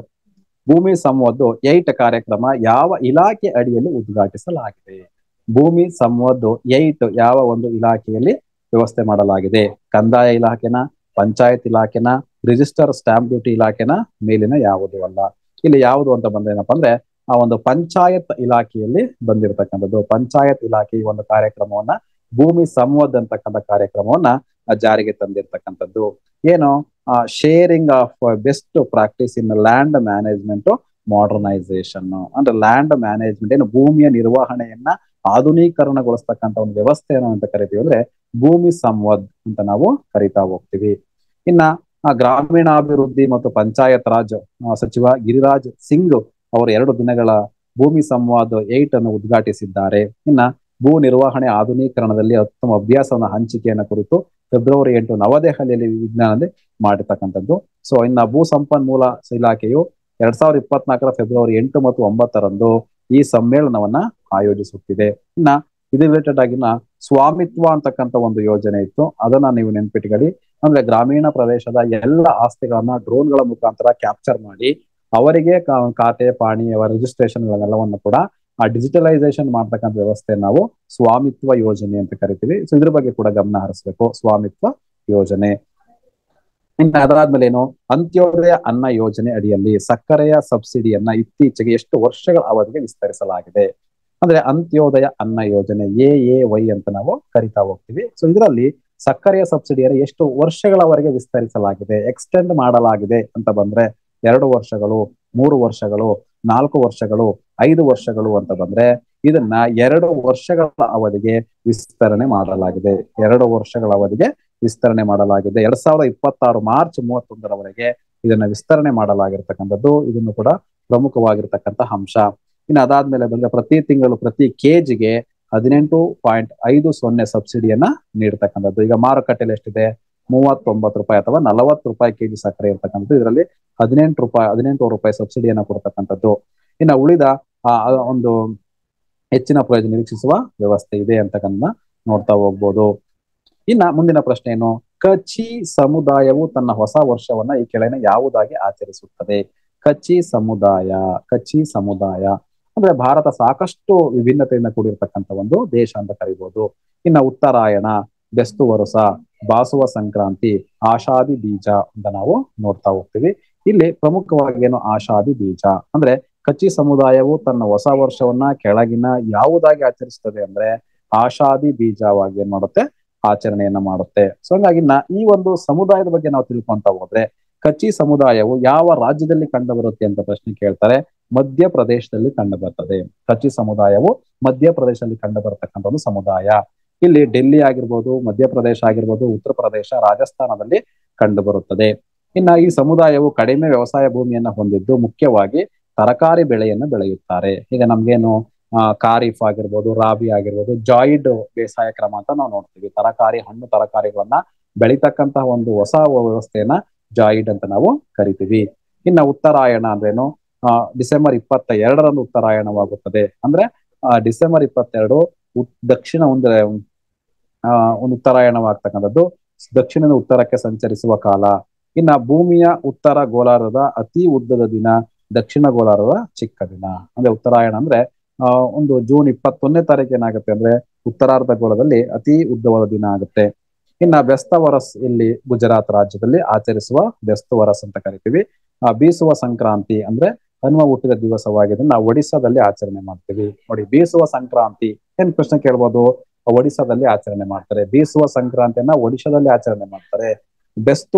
8 ಕಾರ್ಯಕ್ರಮ ಯಾವ ಇಲಾಖೆ ಅಡಿಯಲ್ಲಿ ಉದ್ಘಾಟಿಸಲಾಗಿದೆ? ಭೂಮಿ ಸಂವಾದ್ 8 ಯಾವ ಒಂದು ಇಲಾಖೆಯಲ್ಲಿ ವ್ಯವಸ್ಥೆ ಮಾಡಲಾಗಿದೆ? ಕಂದಾಯ ಇಲಾಖೆನ, ಪಂಚಾಯತ್ ಇಲಾಖೆನ, ರಿಜಿಸ್ಟರ್ ಸ್ಟಾಂಪ್ ಡ್ಯೂಟಿ ಇಲಾಖೆನ, ಮೇಲಿನ ಯಾವುದು ಅಲ್ಲ. ಇಲ್ಲಿ ಯಾವುದು ಅಂತ ಬಂದೇನಪ್ಪ ಅಂದ್ರೆ ಆ ಒಂದು ಪಂಚಾಯತ್ ಇಲಾಖೆಯಲ್ಲಿ ಬಂದಿರತಕ್ಕಂಥದ್ದು. ಪಂಚಾಯತ್ ಇಲಾಖೆ ಈ ಒಂದು ಕಾರ್ಯಕ್ರಮವನ್ನ, ಭೂಮಿ ಸಂವಾದ್ ಅಂತಕ್ಕಂಥ ಕಾರ್ಯಕ್ರಮವನ್ನ ಜಾರಿಗೆ ತಂದಿರ್ತಕ್ಕಂಥದ್ದು. ಏನು, sharing of best practice in land management modernisation. ಅಂದ್ರೆ ಲ್ಯಾಂಡ್ ಮ್ಯಾನೇಜ್ಮೆಂಟ್ ಏನು, ಭೂಮಿಯ ನಿರ್ವಹಣೆಯನ್ನ ಆಧುನೀಕರಣಗೊಳಿಸ್ತಕ್ಕಂಥ ಒಂದು ವ್ಯವಸ್ಥೆಯನ್ನು ಅಂತ ಕರಿತೀವಿ ಅಂದ್ರೆ ಭೂಮಿ ಸಂವಾದ್ ಅಂತ ನಾವು ಕರಿತಾ ಹೋಗ್ತೀವಿ. ಇನ್ನ ಗ್ರಾಮೀಣಾಭಿವೃದ್ಧಿ ಮತ್ತು ಪಂಚಾಯತ್ ರಾಜ್ ಸಚಿವ ಗಿರಿರಾಜ್ ಸಿಂಗ್ ಅವರು 2 ದಿನಗಳ ಭೂಮಿ ಸಂವಾದ್ 8 ಅನ್ನು ಉದ್ಘಾಟಿಸಿದ್ದಾರೆ. ಇನ್ನ ಭೂ ನಿರ್ವಹಣೆ ಆಧುನೀಕರಣದಲ್ಲಿ ಉತ್ತಮ ಅಭ್ಯಾಸವನ್ನ ಹಂಚಿಕೆಯನ್ನ ಕುರಿತು ಫೆಬ್ರವರಿ 8 ನವದೆಹಲಿಯಲ್ಲಿ ವಿಜ್ಞಾನದಲ್ಲಿ ಮಾಡಿರ್ತಕ್ಕಂಥದ್ದು. ಸೊ ಇನ್ನ ಭೂ ಸಂಪನ್ಮೂಲ ಇಲಾಖೆಯು 2024 ಫೆಬ್ರವರಿ 8 ಮತ್ತು 9 ಈ ಸಮ್ಮೇಳನವನ್ನ ಆಯೋಜಿಸುತ್ತಿದೆ. ಇನ್ನ ಇದು ರಿಲೇಟೆಡ್ ಆಗಿನ ಸ್ವಾಮಿತ್ವ ಅಂತಕ್ಕಂಥ ಒಂದು ಯೋಜನೆ ಇತ್ತು, ಅದನ್ನ ನೀವು ನೆನ್ಪಿಟ್ಕೊಳ್ಳಿ. ಅಂದ್ರೆ ಗ್ರಾಮೀಣ ಪ್ರದೇಶದ ಎಲ್ಲ ಆಸ್ತಿಗಳನ್ನ ಡ್ರೋನ್ಗಳ ಮುಖಾಂತರ ಕ್ಯಾಪ್ಚರ್ ಮಾಡಿ ಅವರಿಗೆ ಖಾತೆ, ಪಾಣಿ, ರಿಜಿಸ್ಟ್ರೇಷನ್ ಗಳನ್ನೆಲ್ಲವನ್ನು ಕೂಡ ಡಿಜಿಟಲೈಸೇಷನ್ ಮಾಡ್ತಕ್ಕಂಥ ವ್ಯವಸ್ಥೆ ನಾವು ಸ್ವಾಮಿತ್ವ ಯೋಜನೆ ಅಂತ ಕರಿತೀವಿ. ಸೊ ಇದ್ರ ಬಗ್ಗೆ ಕೂಡ ಗಮನ ಹರಿಸಬೇಕು, ಸ್ವಾಮಿತ್ವ ಯೋಜನೆ. ಇನ್ನು ಅದಾದ್ಮೇಲೆ ಏನು, ಅಂತ್ಯೋದಯ ಅನ್ನ ಯೋಜನೆ ಅಡಿಯಲ್ಲಿ ಸಕ್ಕರೆಯ ಸಬ್ಸಿಡಿಯನ್ನ ಇತ್ತೀಚೆಗೆ ಎಷ್ಟು ವರ್ಷಗಳ ಅವಧಿಗೆ ವಿಸ್ತರಿಸಲಾಗಿದೆ? ಅಂದ್ರೆ ಅಂತ್ಯೋದಯ ಅನ್ನ ಯೋಜನೆ AAY ಅಂತ ನಾವು ಕರಿತಾ ಹೋಗ್ತೀವಿ. ಸೊ ಇದರಲ್ಲಿ ಸಕ್ಕರೆಯ ಸಬ್ಸಿಡಿಯನ್ನು ಎಷ್ಟು ವರ್ಷಗಳವರೆಗೆ ವಿಸ್ತರಿಸಲಾಗಿದೆ, ಎಕ್ಸ್ಟೆಂಡ್ ಮಾಡಲಾಗಿದೆ ಅಂತ ಬಂದ್ರೆ 2 ವರ್ಷಗಳು, 3 ವರ್ಷಗಳು, 4 ವರ್ಷಗಳು, 5 ವರ್ಷಗಳು ಅಂತ ಬಂದ್ರೆ ಇದನ್ನ 2 ವರ್ಷಗಳ ಅವಧಿಗೆ ವಿಸ್ತರಣೆ ಮಾಡಲಾಗಿದೆ. 2 ವರ್ಷಗಳ ಅವಧಿಗೆ ವಿಸ್ತರಣೆ ಮಾಡಲಾಗಿದೆ. 2026 ಮಾರ್ಚ್ 31ರವರೆಗೆ ಇದನ್ನ ವಿಸ್ತರಣೆ ಮಾಡಲಾಗಿರ್ತಕ್ಕಂಥದ್ದು. ಇದನ್ನು ಕೂಡ ಪ್ರಮುಖವಾಗಿರ್ತಕ್ಕಂಥ ಅಂಶ. ಇನ್ನು ಅದಾದ್ಮೇಲೆ ಬಂದ್ರೆ ಪ್ರತಿ ತಿಂಗಳು ಪ್ರತಿ ಕೆಜಿಗೆ 18.50 ಸಬ್ಸಿಡಿಯನ್ನ ನೀಡತಕ್ಕಂಥದ್ದು. ಈಗ ಮಾರುಕಟ್ಟೆಯಲ್ಲಿ ಎಷ್ಟಿದೆ? 39 ರೂಪಾಯಿ ಅಥವಾ 40 ರೂಪಾಯಿ ಕೆಜಿ ಸಕ್ಕರೆ ಇರ್ತಕ್ಕಂಥದ್ದು. ಇದರಲ್ಲಿ 18 ರೂಪಾಯಿ ಸಬ್ಸಿಡಿಯನ್ನ ಕೊಡ್ತಕ್ಕಂಥದ್ದು. ಇನ್ನು ಉಳಿದ ಒಂದು ಹೆಚ್ಚಿನ ಪ್ರಯೋಜನ ನಿರೀಕ್ಷಿಸುವ ವ್ಯವಸ್ಥೆ ಇದೆ ಅಂತಕ್ಕಂಥ ನೋಡ್ತಾ ಹೋಗ್ಬೋದು. ಇನ್ನ ಮುಂದಿನ ಪ್ರಶ್ನೆ ಏನು? ಕಚಿ ಸಮುದಾಯವು ತನ್ನ ಹೊಸ ವರ್ಷವನ್ನ ಈ ಕೆಳಗಿನ ಯಾವುದಾಗಿ ಆಚರಿಸುತ್ತದೆ? ಕಚಿ ಸಮುದಾಯ ಅಂದ್ರೆ ಭಾರತ ಸಾಕಷ್ಟು ವಿಭಿನ್ನತೆಯಿಂದ ಕೂಡಿರ್ತಕ್ಕಂಥ ಒಂದು ದೇಶ ಅಂತ ಕರಿಬಹುದು. ಇನ್ನ ಉತ್ತರಾಯಣ, ಬೆಸ್ತು ವರುಸ, ಬಾಸುವ ಸಂಕ್ರಾಂತಿ, ಆಷಾಧಿ ಬೀಜ ಅಂತ ನಾವು ನೋಡ್ತಾ ಹೋಗ್ತೀವಿ. ಇಲ್ಲಿ ಪ್ರಮುಖವಾಗಿ ಏನು ಆಷಾಧಿ ಬೀಜ ಅಂದ್ರೆ ಕಚಿ ಸಮುದಾಯವು ತನ್ನ ಹೊಸ ವರ್ಷವನ್ನ ಕೆಳಗಿನ ಯಾವುದಾಗಿ ಆಚರಿಸ್ತದೆ ಅಂದ್ರೆ ಆಷಾಧಿ ಬೀಜವಾಗಿ ಏನ್ ಮಾಡುತ್ತೆ? ಆಚರಣೆಯನ್ನ ಮಾಡುತ್ತೆ. ಸೊ ಹಂಗಾಗಿ ಈ ಒಂದು ಸಮುದಾಯದ ಬಗ್ಗೆ ನಾವು ತಿಳ್ಕೊಂತ ಹೋದ್ರೆ ಕಚಿ ಸಮುದಾಯವು ಯಾವ ರಾಜ್ಯದಲ್ಲಿ ಕಂಡು ಬರುತ್ತೆ ಅಂತ ಪ್ರಶ್ನೆ ಕೇಳ್ತಾರೆ. ಮಧ್ಯಪ್ರದೇಶದಲ್ಲಿ ಕಂಡು ಬರ್ತದೆ. ಕಚಿ ಸಮುದಾಯವು ಮಧ್ಯಪ್ರದೇಶದಲ್ಲಿ ಕಂಡು ಬರತಕ್ಕಂಥ ಒಂದು ಸಮುದಾಯ. ಇಲ್ಲಿ ಡೆಲ್ಲಿ ಆಗಿರ್ಬೋದು, ಮಧ್ಯಪ್ರದೇಶ ಆಗಿರ್ಬೋದು, ಉತ್ತರ ಪ್ರದೇಶ, ರಾಜಸ್ಥಾನದಲ್ಲಿ ಕಂಡು ಬರುತ್ತದೆ. ಇನ್ನ ಈ ಸಮುದಾಯವು ಕಡಿಮೆ ವ್ಯವಸಾಯ ಭೂಮಿಯನ್ನ ಹೊಂದಿದ್ದು ಮುಖ್ಯವಾಗಿ ತರಕಾರಿ ಬೆಳೆಯನ್ನು ಬೆಳೆಯುತ್ತಾರೆ. ಈಗ ನಮ್ಗೇನು ಖಾರಿಫ್ ಆಗಿರ್ಬೋದು, ರಾಬಿ ಆಗಿರ್ಬೋದು, ಜಾಯಿಡ್ ಬೇಸಾಯ ಕ್ರಮ ಅಂತ ನಾವು ನೋಡ್ತೀವಿ. ಹಣ್ಣು ತರಕಾರಿಗಳನ್ನ ಬೆಳಿತಕ್ಕಂತಹ ಒಂದು ಹೊಸ ವ್ಯವಸ್ಥೆಯನ್ನ ಜಾಯಿಡ್ ಅಂತ ನಾವು ಕರಿತೀವಿ. ಇನ್ನ ಉತ್ತರಾಯಣ ಅಂದ್ರೇನು? ಡಿಸೆಂಬರ್ 22ರಂದು ಉತ್ತರಾಯಣವಾಗುತ್ತದೆ. ಅಂದ್ರೆ ಡಿಸೆಂಬರ್ 22 ದಕ್ಷಿಣ ಒಂದು ಉತ್ತರಾಯಣವಾಗ್ತಕ್ಕಂಥದ್ದು. ದಕ್ಷಿಣದ ಉತ್ತರಕ್ಕೆ ಸಂಚರಿಸುವ ಕಾಲ. ಇನ್ನ ಭೂಮಿಯ ಉತ್ತರ ಗೋಲಾರ್ಧದ ಅತಿ ಉದ್ದದ ದಿನ, ದಕ್ಷಿಣ ಗೋಲಾರ್ಧದ ಚಿಕ್ಕ ದಿನ. ಅಂದ್ರೆ ಉತ್ತರಾಯಣ ಅಂದ್ರೆ ಒಂದು ಜೂನ್ 21ನೇ ತಾರೀಕು ಏನಾಗುತ್ತೆ ಅಂದ್ರೆ ಉತ್ತರಾರ್ಧ ಗೋಳದಲ್ಲಿ ಅತಿ ಉದ್ದವಾದ ದಿನ ಆಗುತ್ತೆ. ಇನ್ನ ಬೆಸ್ತ ವರಸ್ ಇಲ್ಲಿ ಗುಜರಾತ್ ರಾಜ್ಯದಲ್ಲಿ ಆಚರಿಸುವ ಬೆಸ್ತ ವರಸ್ ಅಂತ ಕರಿತೀವಿ. ಬೀಸುವ ಸಂಕ್ರಾಂತಿ ಅಂದ್ರೆ ಹನುಮ ಹುಟ್ಟಿದ ದಿವಸವಾಗಿದೆ. ನಾವು ಒಡಿಸ್ಸಾದಲ್ಲಿ ಆಚರಣೆ ಮಾಡ್ತೀವಿ. ನೋಡಿ, ಬೀಸುವ ಸಂಕ್ರಾಂತಿ ಏನ್ ಪ್ರಶ್ನೆ ಕೇಳ್ಬೋದು? ಒಡಿಸ್ಸಾದಲ್ಲಿ ಆಚರಣೆ ಮಾಡ್ತಾರೆ. ಬೀಸುವ ಸಂಕ್ರಾಂತಿಯನ್ನ ಒಡಿಶಾದಲ್ಲಿ ಆಚರಣೆ ಮಾಡ್ತಾರೆ. ಬೆಸ್ತು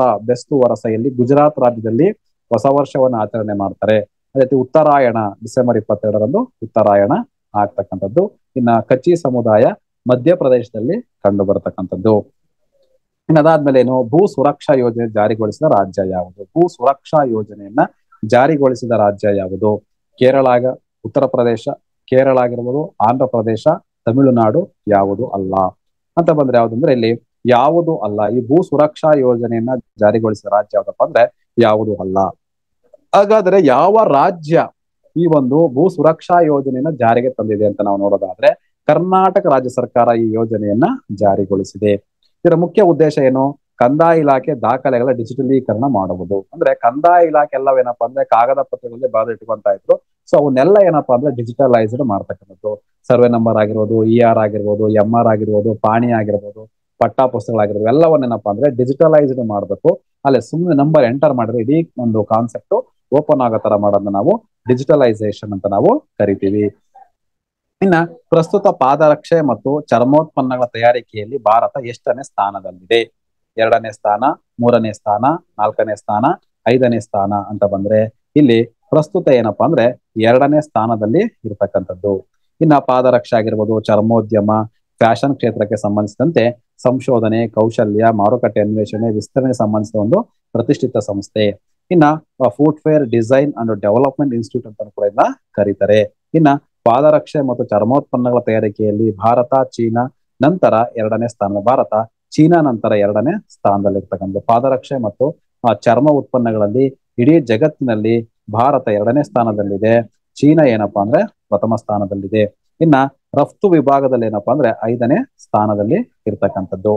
ವರಸ ಇಲ್ಲಿ ಗುಜರಾತ್ ರಾಜ್ಯದಲ್ಲಿ ಹೊಸ ವರ್ಷವನ್ನ ಆಚರಣೆ ಮಾಡ್ತಾರೆ. ಅದೇ ರೀತಿ ಉತ್ತರಾಯಣ ಡಿಸೆಂಬರ್ 22ರಂದು ಉತ್ತರಾಯಣ ಆಗ್ತಕ್ಕಂಥದ್ದು. ಇನ್ನ ಕಚಿ ಸಮುದಾಯ ಮಧ್ಯಪ್ರದೇಶದಲ್ಲಿ ಕಂಡು ಬರತಕ್ಕಂಥದ್ದು. ಅದಾದ್ಮೇಲೆ ಏನು? ಭೂ ಸುರಕ್ಷಾ ಯೋಜನೆ ಜಾರಿಗೊಳಿಸಿದ ರಾಜ್ಯ ಯಾವುದು? ಭೂ ಸುರಕ್ಷಾ ಯೋಜನೆಯನ್ನ ಜಾರಿಗೊಳಿಸಿದ ರಾಜ್ಯ ಯಾವುದು? ಕೇರಳ, ಉತ್ತರ ಪ್ರದೇಶ, ಕೇರಳ ಆಗಿರ್ಬೋದು, ಆಂಧ್ರ ಪ್ರದೇಶ, ತಮಿಳುನಾಡು ಯಾವುದು ಅಲ್ಲ ಅಂತ ಬಂದ್ರೆ ಯಾವ್ದಂದ್ರೆ ಇಲ್ಲಿ ಯಾವುದು ಅಲ್ಲ. ಈ ಭೂ ಸುರಕ್ಷಾ ಯೋಜನೆಯನ್ನ ಜಾರಿಗೊಳಿಸಿದ ರಾಜ್ಯ ಯಾವ್ದಪ್ಪ ಅಂದ್ರೆ ಯಾವುದು ಅಲ್ಲ. ಹಾಗಾದ್ರೆ ಯಾವ ರಾಜ್ಯ ಈ ಒಂದು ಭೂ ಸುರಕ್ಷಾ ಯೋಜನೆಯನ್ನ ಜಾರಿಗೆ ತಂದಿದೆ ಅಂತ ನಾವು ನೋಡೋದಾದ್ರೆ ಕರ್ನಾಟಕ ರಾಜ್ಯ ಸರ್ಕಾರ ಈ ಯೋಜನೆಯನ್ನ ಜಾರಿಗೊಳಿಸಿದೆ. ಇದರ ಮುಖ್ಯ ಉದ್ದೇಶ ಏನು? ಕಂದಾಯ ಇಲಾಖೆ ದಾಖಲೆಗಳ ಡಿಜಿಟಲೀಕರಣ ಮಾಡುವುದು. ಅಂದ್ರೆ ಕಂದಾಯ ಇಲಾಖೆ ಎಲ್ಲವೇನಪ್ಪಾ ಅಂದ್ರೆ ಕಾಗದ ಪತ್ರಗಳಲ್ಲಿ ಬರೆದಿಟ್ಕೊಂತ ಇದ್ರು. ಸೊ ಅವನ್ನೆಲ್ಲ ಏನಪ್ಪಾ ಅಂದ್ರೆ ಡಿಜಿಟಲೈಸ್ಡ್ ಮಾಡ್ತಕ್ಕಂಥದ್ದು. ಸರ್ವೆ ನಂಬರ್ ಆಗಿರ್ಬೋದು, ER ಆಗಿರ್ಬೋದು, MR ಆಗಿರ್ಬೋದು, ಪಾಣಿ ಆಗಿರ್ಬೋದು, ಪಟ್ಟಾ ಪುಸ್ತಕಗಳಾಗಿರ್ಬೋದು, ಎಲ್ಲವನ್ನೇನಪ್ಪಾ ಅಂದ್ರೆ ಡಿಜಿಟಲೈಸ್ಡ್ ಮಾಡ್ಬೇಕು. ಅಲ್ಲೇ ಸುಮ್ಮನೆ ನಂಬರ್ ಎಂಟರ್ ಮಾಡಿದ್ರೆ ಇಡೀ ಒಂದು ಕಾನ್ಸೆಪ್ಟ್ ಓಪನ್ ಆಗೋ ತರ ಮಾಡೋದನ್ನ ನಾವು ಡಿಜಿಟಲೈಸೇಷನ್ ಅಂತ ನಾವು ಕರಿತೀವಿ. ಇನ್ನ ಪ್ರಸ್ತುತ ಪಾದರಕ್ಷೆ ಮತ್ತು ಚರ್ಮೋತ್ಪನ್ನಗಳ ತಯಾರಿಕೆಯಲ್ಲಿ ಭಾರತ ಎಷ್ಟನೇ ಸ್ಥಾನದಲ್ಲಿದೆ? 2ನೇ ಸ್ಥಾನ, 3ನೇ ಸ್ಥಾನ, 4ನೇ ಸ್ಥಾನ, 5ನೇ ಸ್ಥಾನ ಅಂತ ಬಂದ್ರೆ ಇಲ್ಲಿ ಪ್ರಸ್ತುತ ಏನಪ್ಪಾ ಅಂದ್ರೆ 2ನೇ ಸ್ಥಾನದಲ್ಲಿ ಇರ್ತಕ್ಕಂಥದ್ದು. ಇನ್ನ ಪಾದರಕ್ಷೆ ಆಗಿರ್ಬೋದು, ಚರ್ಮೋದ್ಯಮ, ಫ್ಯಾಷನ್ ಕ್ಷೇತ್ರಕ್ಕೆ ಸಂಬಂಧಿಸಿದಂತೆ ಸಂಶೋಧನೆ, ಕೌಶಲ್ಯ, ಮಾರುಕಟ್ಟೆ ಅನ್ವೇಷಣೆ, ವಿಸ್ತರಣೆ ಸಂಬಂಧಿಸಿದ ಒಂದು ಪ್ರತಿಷ್ಠಿತ ಸಂಸ್ಥೆ. ಇನ್ನ footwear design and development institute ಅಂತ ಕೂಡ ಇದನ್ನ ಕರೀತಾರೆ. ಇನ್ನ ಪಾದರಕ್ಷೆ ಮತ್ತು ಚರ್ಮೋತ್ಪನ್ನಗಳ ತಯಾರಿಕೆಯಲ್ಲಿ ಭಾರತ, ಚೀನಾ ನಂತರ 2ನೇ ಸ್ಥಾನ. ಭಾರತ ಚೀನಾ ನಂತರ 2ನೇ ಸ್ಥಾನದಲ್ಲಿರ್ತಕ್ಕಂಥ ಪಾದರಕ್ಷೆ ಮತ್ತು ಚರ್ಮ ಉತ್ಪನ್ನಗಳಲ್ಲಿ ಇಡೀ ಜಗತ್ತಿನಲ್ಲಿ ಭಾರತ 2ನೇ ಸ್ಥಾನದಲ್ಲಿದೆ. ಚೀನಾ ಏನಪ್ಪಾ ಅಂದ್ರೆ ಪ್ರಥಮ ಸ್ಥಾನದಲ್ಲಿದೆ. ಇನ್ನ ರಫ್ತು ವಿಭಾಗದಲ್ಲಿ ಏನಪ್ಪಾ ಅಂದ್ರೆ 5ನೇ ಸ್ಥಾನದಲ್ಲಿ ಇರ್ತಕ್ಕಂಥದ್ದು.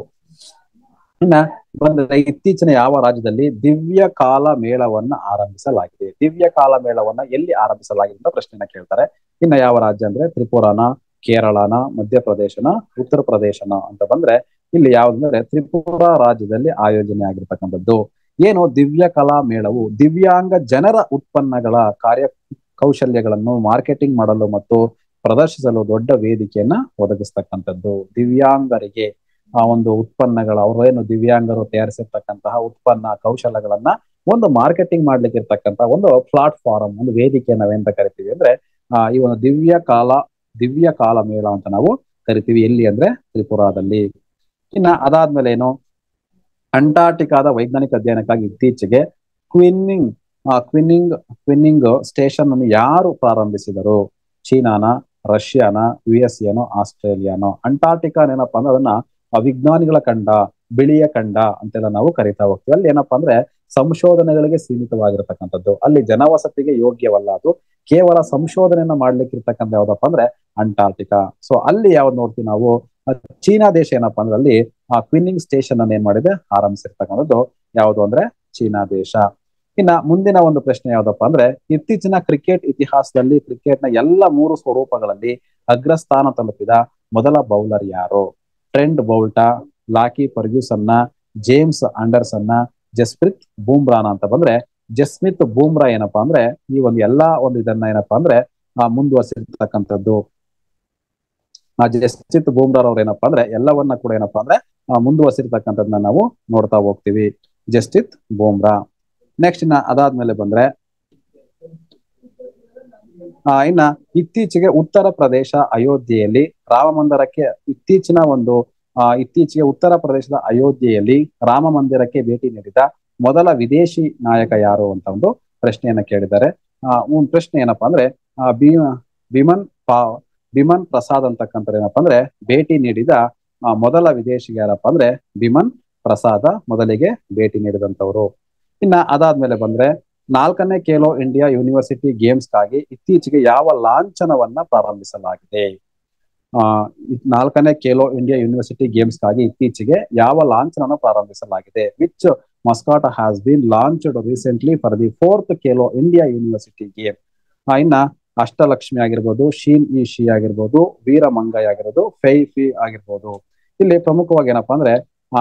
ಇನ್ನ ಬಂದ್ರೆ ಇತ್ತೀಚಿನ ಯಾವ ರಾಜ್ಯದಲ್ಲಿ ದಿವ್ಯ ಕಾಲ ಮೇಳವನ್ನ ಆರಂಭಿಸಲಾಗಿದೆ? ದಿವ್ಯ ಕಾಲ ಮೇಳವನ್ನ ಎಲ್ಲಿ ಆರಂಭಿಸಲಾಗಿದೆ ಅಂತ ಪ್ರಶ್ನೆನ ಕೇಳ್ತಾರೆ. ಇನ್ನ ಯಾವ ರಾಜ್ಯ ಅಂದ್ರೆ ತ್ರಿಪುರಾನ, ಕೇರಳನ, ಮಧ್ಯಪ್ರದೇಶನ, ಉತ್ತರ ಪ್ರದೇಶನ ಅಂತ ಬಂದ್ರೆ ಇಲ್ಲಿ ಯಾವ್ದಂದ್ರೆ ತ್ರಿಪುರಾ ರಾಜ್ಯದಲ್ಲಿ ಆಯೋಜನೆ ಆಗಿರ್ತಕ್ಕಂಥದ್ದು. ಏನು ದಿವ್ಯ ಕಲಾ ಮೇಳವು ದಿವ್ಯಾಂಗ ಜನರ ಉತ್ಪನ್ನಗಳ ಕಾರ್ಯ ಕೌಶಲ್ಯಗಳನ್ನು ಮಾರ್ಕೆಟಿಂಗ್ ಮಾಡಲು ಮತ್ತು ಪ್ರದರ್ಶಿಸಲು ದೊಡ್ಡ ವೇದಿಕೆಯನ್ನ ಒದಗಿಸ್ತಕ್ಕಂಥದ್ದು. ದಿವ್ಯಾಂಗರಿಗೆ ಆ ಒಂದು ಉತ್ಪನ್ನಗಳ ಅವ್ರೇನು ದಿವ್ಯಾಂಗರು ತಯಾರಿಸಿರ್ತಕ್ಕಂತಹ ಉತ್ಪನ್ನ ಕೌಶಲ್ಯಗಳನ್ನ ಒಂದು ಮಾರ್ಕೆಟಿಂಗ್ ಮಾಡ್ಲಿಕ್ಕೆ ಇರ್ತಕ್ಕಂಥ ಒಂದು ಪ್ಲಾಟ್ಫಾರ್ಮ್, ಒಂದು ವೇದಿಕೆ ನಾವೇಂತ ಕರಿತೀವಿ ಅಂದ್ರೆ ಈ ಒಂದು ದಿವ್ಯ ಕಾಲ ದಿವ್ಯ ಕಾಲಮೇಳ ಅಂತ ನಾವು ಕರಿತೀವಿ. ಎಲ್ಲಿ ಅಂದ್ರೆ ತ್ರಿಪುರಾದಲ್ಲಿ. ಇನ್ನ ಅದಾದ್ಮೇಲೆ ಏನು, ಅಂಟಾರ್ಟಿಕಾದ ವೈಜ್ಞಾನಿಕ ಅಧ್ಯಯನಕ್ಕಾಗಿ ಇತ್ತೀಚೆಗೆ ಕ್ವಿನ್ನಿಂಗ್ ಕ್ವಿನ್ನಿಂಗ್ ಸ್ಟೇಷನ್ ಅನ್ನು ಯಾರು ಪ್ರಾರಂಭಿಸಿದರು? ಚೀನಾನ, ರಷ್ಯಾನ, USA ನೋ, ಆಸ್ಟ್ರೇಲಿಯಾನೋ? ಅಂಟಾರ್ಟಿಕಾ ಏನಪ್ಪಾ ಅಂದ್ರೆ ಅದನ್ನ ವಿಜ್ಞಾನಿಗಳ ಖಂಡ, ಬಿಳಿಯ ಖಂಡ ಅಂತೆಲ್ಲ ನಾವು ಕರಿತಾ ಹೋಗ್ತೀವಿ. ಅಲ್ಲಿ ಏನಪ್ಪಾ ಅಂದ್ರೆ ಸಂಶೋಧನೆಗಳಿಗೆ ಸೀಮಿತವಾಗಿರ್ತಕ್ಕಂಥದ್ದು, ಅಲ್ಲಿ ಜನವಸತಿಗೆ ಯೋಗ್ಯವಲ್ಲ, ಅದು ಕೇವಲ ಸಂಶೋಧನೆಯನ್ನ ಮಾಡ್ಲಿಕ್ಕೆ ಇರ್ತಕ್ಕಂಥ ಯಾವ್ದಪ್ಪ ಅಂದ್ರೆ ಅಂಟಾರ್ಟಿಕಾ. ಸೊ ಅಲ್ಲಿ ಯಾವ್ದು ನೋಡ್ತೀವಿ ನಾವು, ಚೀನಾ ದೇಶ ಏನಪ್ಪಾ ಅಂದ್ರೆ ಅಲ್ಲಿ ಕ್ವಿನ್ನಿಂಗ್ ಸ್ಟೇಷನ್ ಅನ್ನ ಏನ್ ಮಾಡಿದೆ, ಆರಂಭಿಸಿರ್ತಕ್ಕಂಥದ್ದು ಯಾವುದು ಅಂದ್ರೆ ಚೀನಾ ದೇಶ. ಇನ್ನ ಮುಂದಿನ ಒಂದು ಪ್ರಶ್ನೆ ಯಾವ್ದಪ್ಪ ಅಂದ್ರೆ, ಇತ್ತೀಚಿನ ಕ್ರಿಕೆಟ್ ಇತಿಹಾಸದಲ್ಲಿ ಕ್ರಿಕೆಟ್ನ ಎಲ್ಲ 3 ಸ್ವರೂಪಗಳಲ್ಲಿ ಅಗ್ರಸ್ಥಾನ ತಲುಪಿದ ಮೊದಲ ಬೌಲರ್ ಯಾರು? ಟ್ರೆಂಟ್ ಬೌಲ್ಟಾ, ಲಾಕಿ ಫರ್ಗ್ಯೂಸನ್ನ, ಜೇಮ್ಸ್ ಆಂಡರ್ಸನ್ನ, ಜಸ್ಪ್ರೀತ್ ಬೂಮ್ರಾನ ಅಂತ ಬಂದ್ರೆ, ಜಸ್ಮಿತ್ ಬೂಮ್ರಾ ಏನಪ್ಪಾ ಅಂದ್ರೆ ಈ ಒಂದು ಎಲ್ಲಾ ಒಂದು ಇದನ್ನ ಏನಪ್ಪಾ ಅಂದ್ರೆ ಮುಂದುವರಿಸಿರ್ತಕ್ಕಂಥದ್ದು. ಜಸ್ಪ್ರೀತ್ ಬೂಮ್ರಾ ಅವ್ರು ಏನಪ್ಪಾ ಅಂದ್ರೆ ಎಲ್ಲವನ್ನ ಕೂಡ ಏನಪ್ಪಾ ಅಂದ್ರೆ ಮುಂದುವರಿಸಿರ್ತಕ್ಕಂಥದ್ದನ್ನ ನಾವು ನೋಡ್ತಾ ಹೋಗ್ತೀವಿ, ಜಸ್ಪ್ರೀತ್ ಬೂಮ್ರಾ. ನೆಕ್ಸ್ಟ್ ಅದಾದ್ಮೇಲೆ ಬಂದ್ರೆ ಇನ್ನ ಇತ್ತೀಚೆಗೆ ಉತ್ತರ ಪ್ರದೇಶ ಅಯೋಧ್ಯೆಯಲ್ಲಿ ರಾಮ ಮಂದಿರಕ್ಕೆ ಇತ್ತೀಚೆಗೆ ಉತ್ತರ ಪ್ರದೇಶದ ಅಯೋಧ್ಯೆಯಲ್ಲಿ ರಾಮ ಮಂದಿರಕ್ಕೆ ಭೇಟಿ ನೀಡಿದ ಮೊದಲ ವಿದೇಶಿ ನಾಯಕ ಯಾರು ಅಂತ ಒಂದು ಪ್ರಶ್ನೆಯನ್ನ ಕೇಳಿದ್ದಾರೆ. ಒಂದು ಪ್ರಶ್ನೆ ಏನಪ್ಪಾ ಅಂದ್ರೆ ಬಿಮನ್ ಪ್ರಸಾದ್ ಅಂತಕ್ಕಂಥ ಏನಪ್ಪಾ ಅಂದ್ರೆ ಭೇಟಿ ನೀಡಿದ ಮೊದಲ ವಿದೇಶಿಗ ಯಾರಪ್ಪ ಅಂದ್ರೆ ಬಿಮನ್ ಪ್ರಸಾದ ಮೊದಲಿಗೆ ಭೇಟಿ ನೀಡಿದಂತವರು. ಇನ್ನ ಅದಾದ್ಮೇಲೆ ಬಂದ್ರೆ 4ನೇ ಖೇಲೋ ಇಂಡಿಯಾ ಯೂನಿವರ್ಸಿಟಿ ಗೇಮ್ಸ್ಗಾಗಿ ಇತ್ತೀಚೆಗೆ ಯಾವ ಲಾಂಛನವನ್ನ ಪ್ರಾರಂಭಿಸಲಾಗಿದೆ? 4ನೇ ಖೇಲೋ ಇಂಡಿಯಾ ಯೂನಿವರ್ಸಿಟಿ ಗೇಮ್ಸ್ಗಾಗಿ ಇತ್ತೀಚೆಗೆ ಯಾವ ಲಾಂಛನವನ್ನು ಪ್ರಾರಂಭಿಸಲಾಗಿದೆ? Which mascot has been launched recently for the 4th Khelo India university game. ಇನ್ನ ಅಷ್ಟಲಕ್ಷ್ಮಿ ಆಗಿರ್ಬೋದು, ಶಿ ಆಗಿರ್ಬೋದು, ವೀರಮಂಗೈ ಆಗಿರ್ಬೋದು, ಫೈ ಆಗಿರ್ಬೋದು. ಇಲ್ಲಿ ಪ್ರಮುಖವಾಗಿ ಏನಪ್ಪಾ ಅಂದ್ರೆ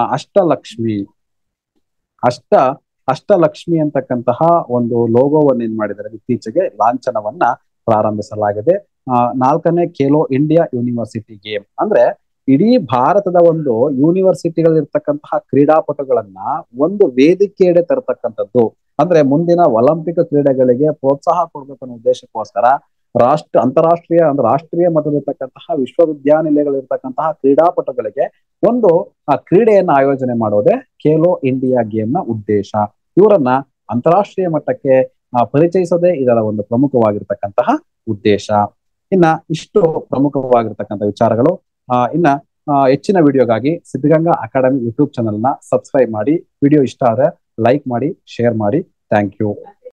ಅಷ್ಟಲಕ್ಷ್ಮಿ ಅಂತಕ್ಕಂತಹ ಒಂದು ಲೋಗೋವನ್ನು ಏನ್ ಮಾಡಿದ್ದಾರೆ, ಇತ್ತೀಚೆಗೆ ಲಾಂಛನವನ್ನ ಪ್ರಾರಂಭಿಸಲಾಗಿದೆ. 4ನೇ ಖೇಲೋ ಇಂಡಿಯಾ ಯೂನಿವರ್ಸಿಟಿ ಗೇಮ್ ಅಂದ್ರೆ ಇಡೀ ಭಾರತದ ಒಂದು ಯೂನಿವರ್ಸಿಟಿಗಳಿರ್ತಕ್ಕಂತಹ ಕ್ರೀಡಾಪಟುಗಳನ್ನ ಒಂದು ವೇದಿಕೆಯಡೆ ತರತಕ್ಕಂಥದ್ದು. ಅಂದ್ರೆ ಮುಂದಿನ ಒಲಿಂಪಿಕ್ ಕ್ರೀಡೆಗಳಿಗೆ ಪ್ರೋತ್ಸಾಹ ಕೊಡ್ಬೇಕನ್ನೋ ಉದ್ದೇಶಕ್ಕೋಸ್ಕರ ಅಂತಾರಾಷ್ಟ್ರೀಯ ಅಂದ್ರೆ ರಾಷ್ಟ್ರೀಯ ಮಟ್ಟದಲ್ಲಿರ್ತಕ್ಕಂತಹ ವಿಶ್ವವಿದ್ಯಾನಿಲಯಗಳಿರ್ತಕ್ಕಂತಹ ಕ್ರೀಡಾಪಟುಗಳಿಗೆ ಒಂದು ಕ್ರೀಡೆಯನ್ನ ಆಯೋಜನೆ ಮಾಡೋದೇ ಖೇಲೋ ಇಂಡಿಯಾ ಗೇಮ್ ನ ಉದ್ದೇಶ. ಇವರನ್ನ ಅಂತಾರಾಷ್ಟ್ರೀಯ ಮಟ್ಟಕ್ಕೆ ಪರಿಚಯಿಸೋದೇ ಇದರ ಒಂದು ಪ್ರಮುಖವಾಗಿರ್ತಕ್ಕಂತಹ ಉದ್ದೇಶ. ಇನ್ನ ಇಷ್ಟು ಪ್ರಮುಖವಾಗಿರ್ತಕ್ಕಂಥ ವಿಚಾರಗಳು. ಇನ್ನ ಹೆಚ್ಚಿನ ವಿಡಿಯೋಗಾಗಿ ಸಿದ್ಧಗಂಗಾ ಅಕಾಡೆಮಿ ಯೂಟ್ಯೂಬ್ ಚಾನಲ್ ನ ಸಬ್ಸ್ಕ್ರೈಬ್ ಮಾಡಿ, ವಿಡಿಯೋ ಇಷ್ಟ ಆದ್ರೆ ಲೈಕ್ ಮಾಡಿ, ಶೇರ್ ಮಾಡಿ. Thank you.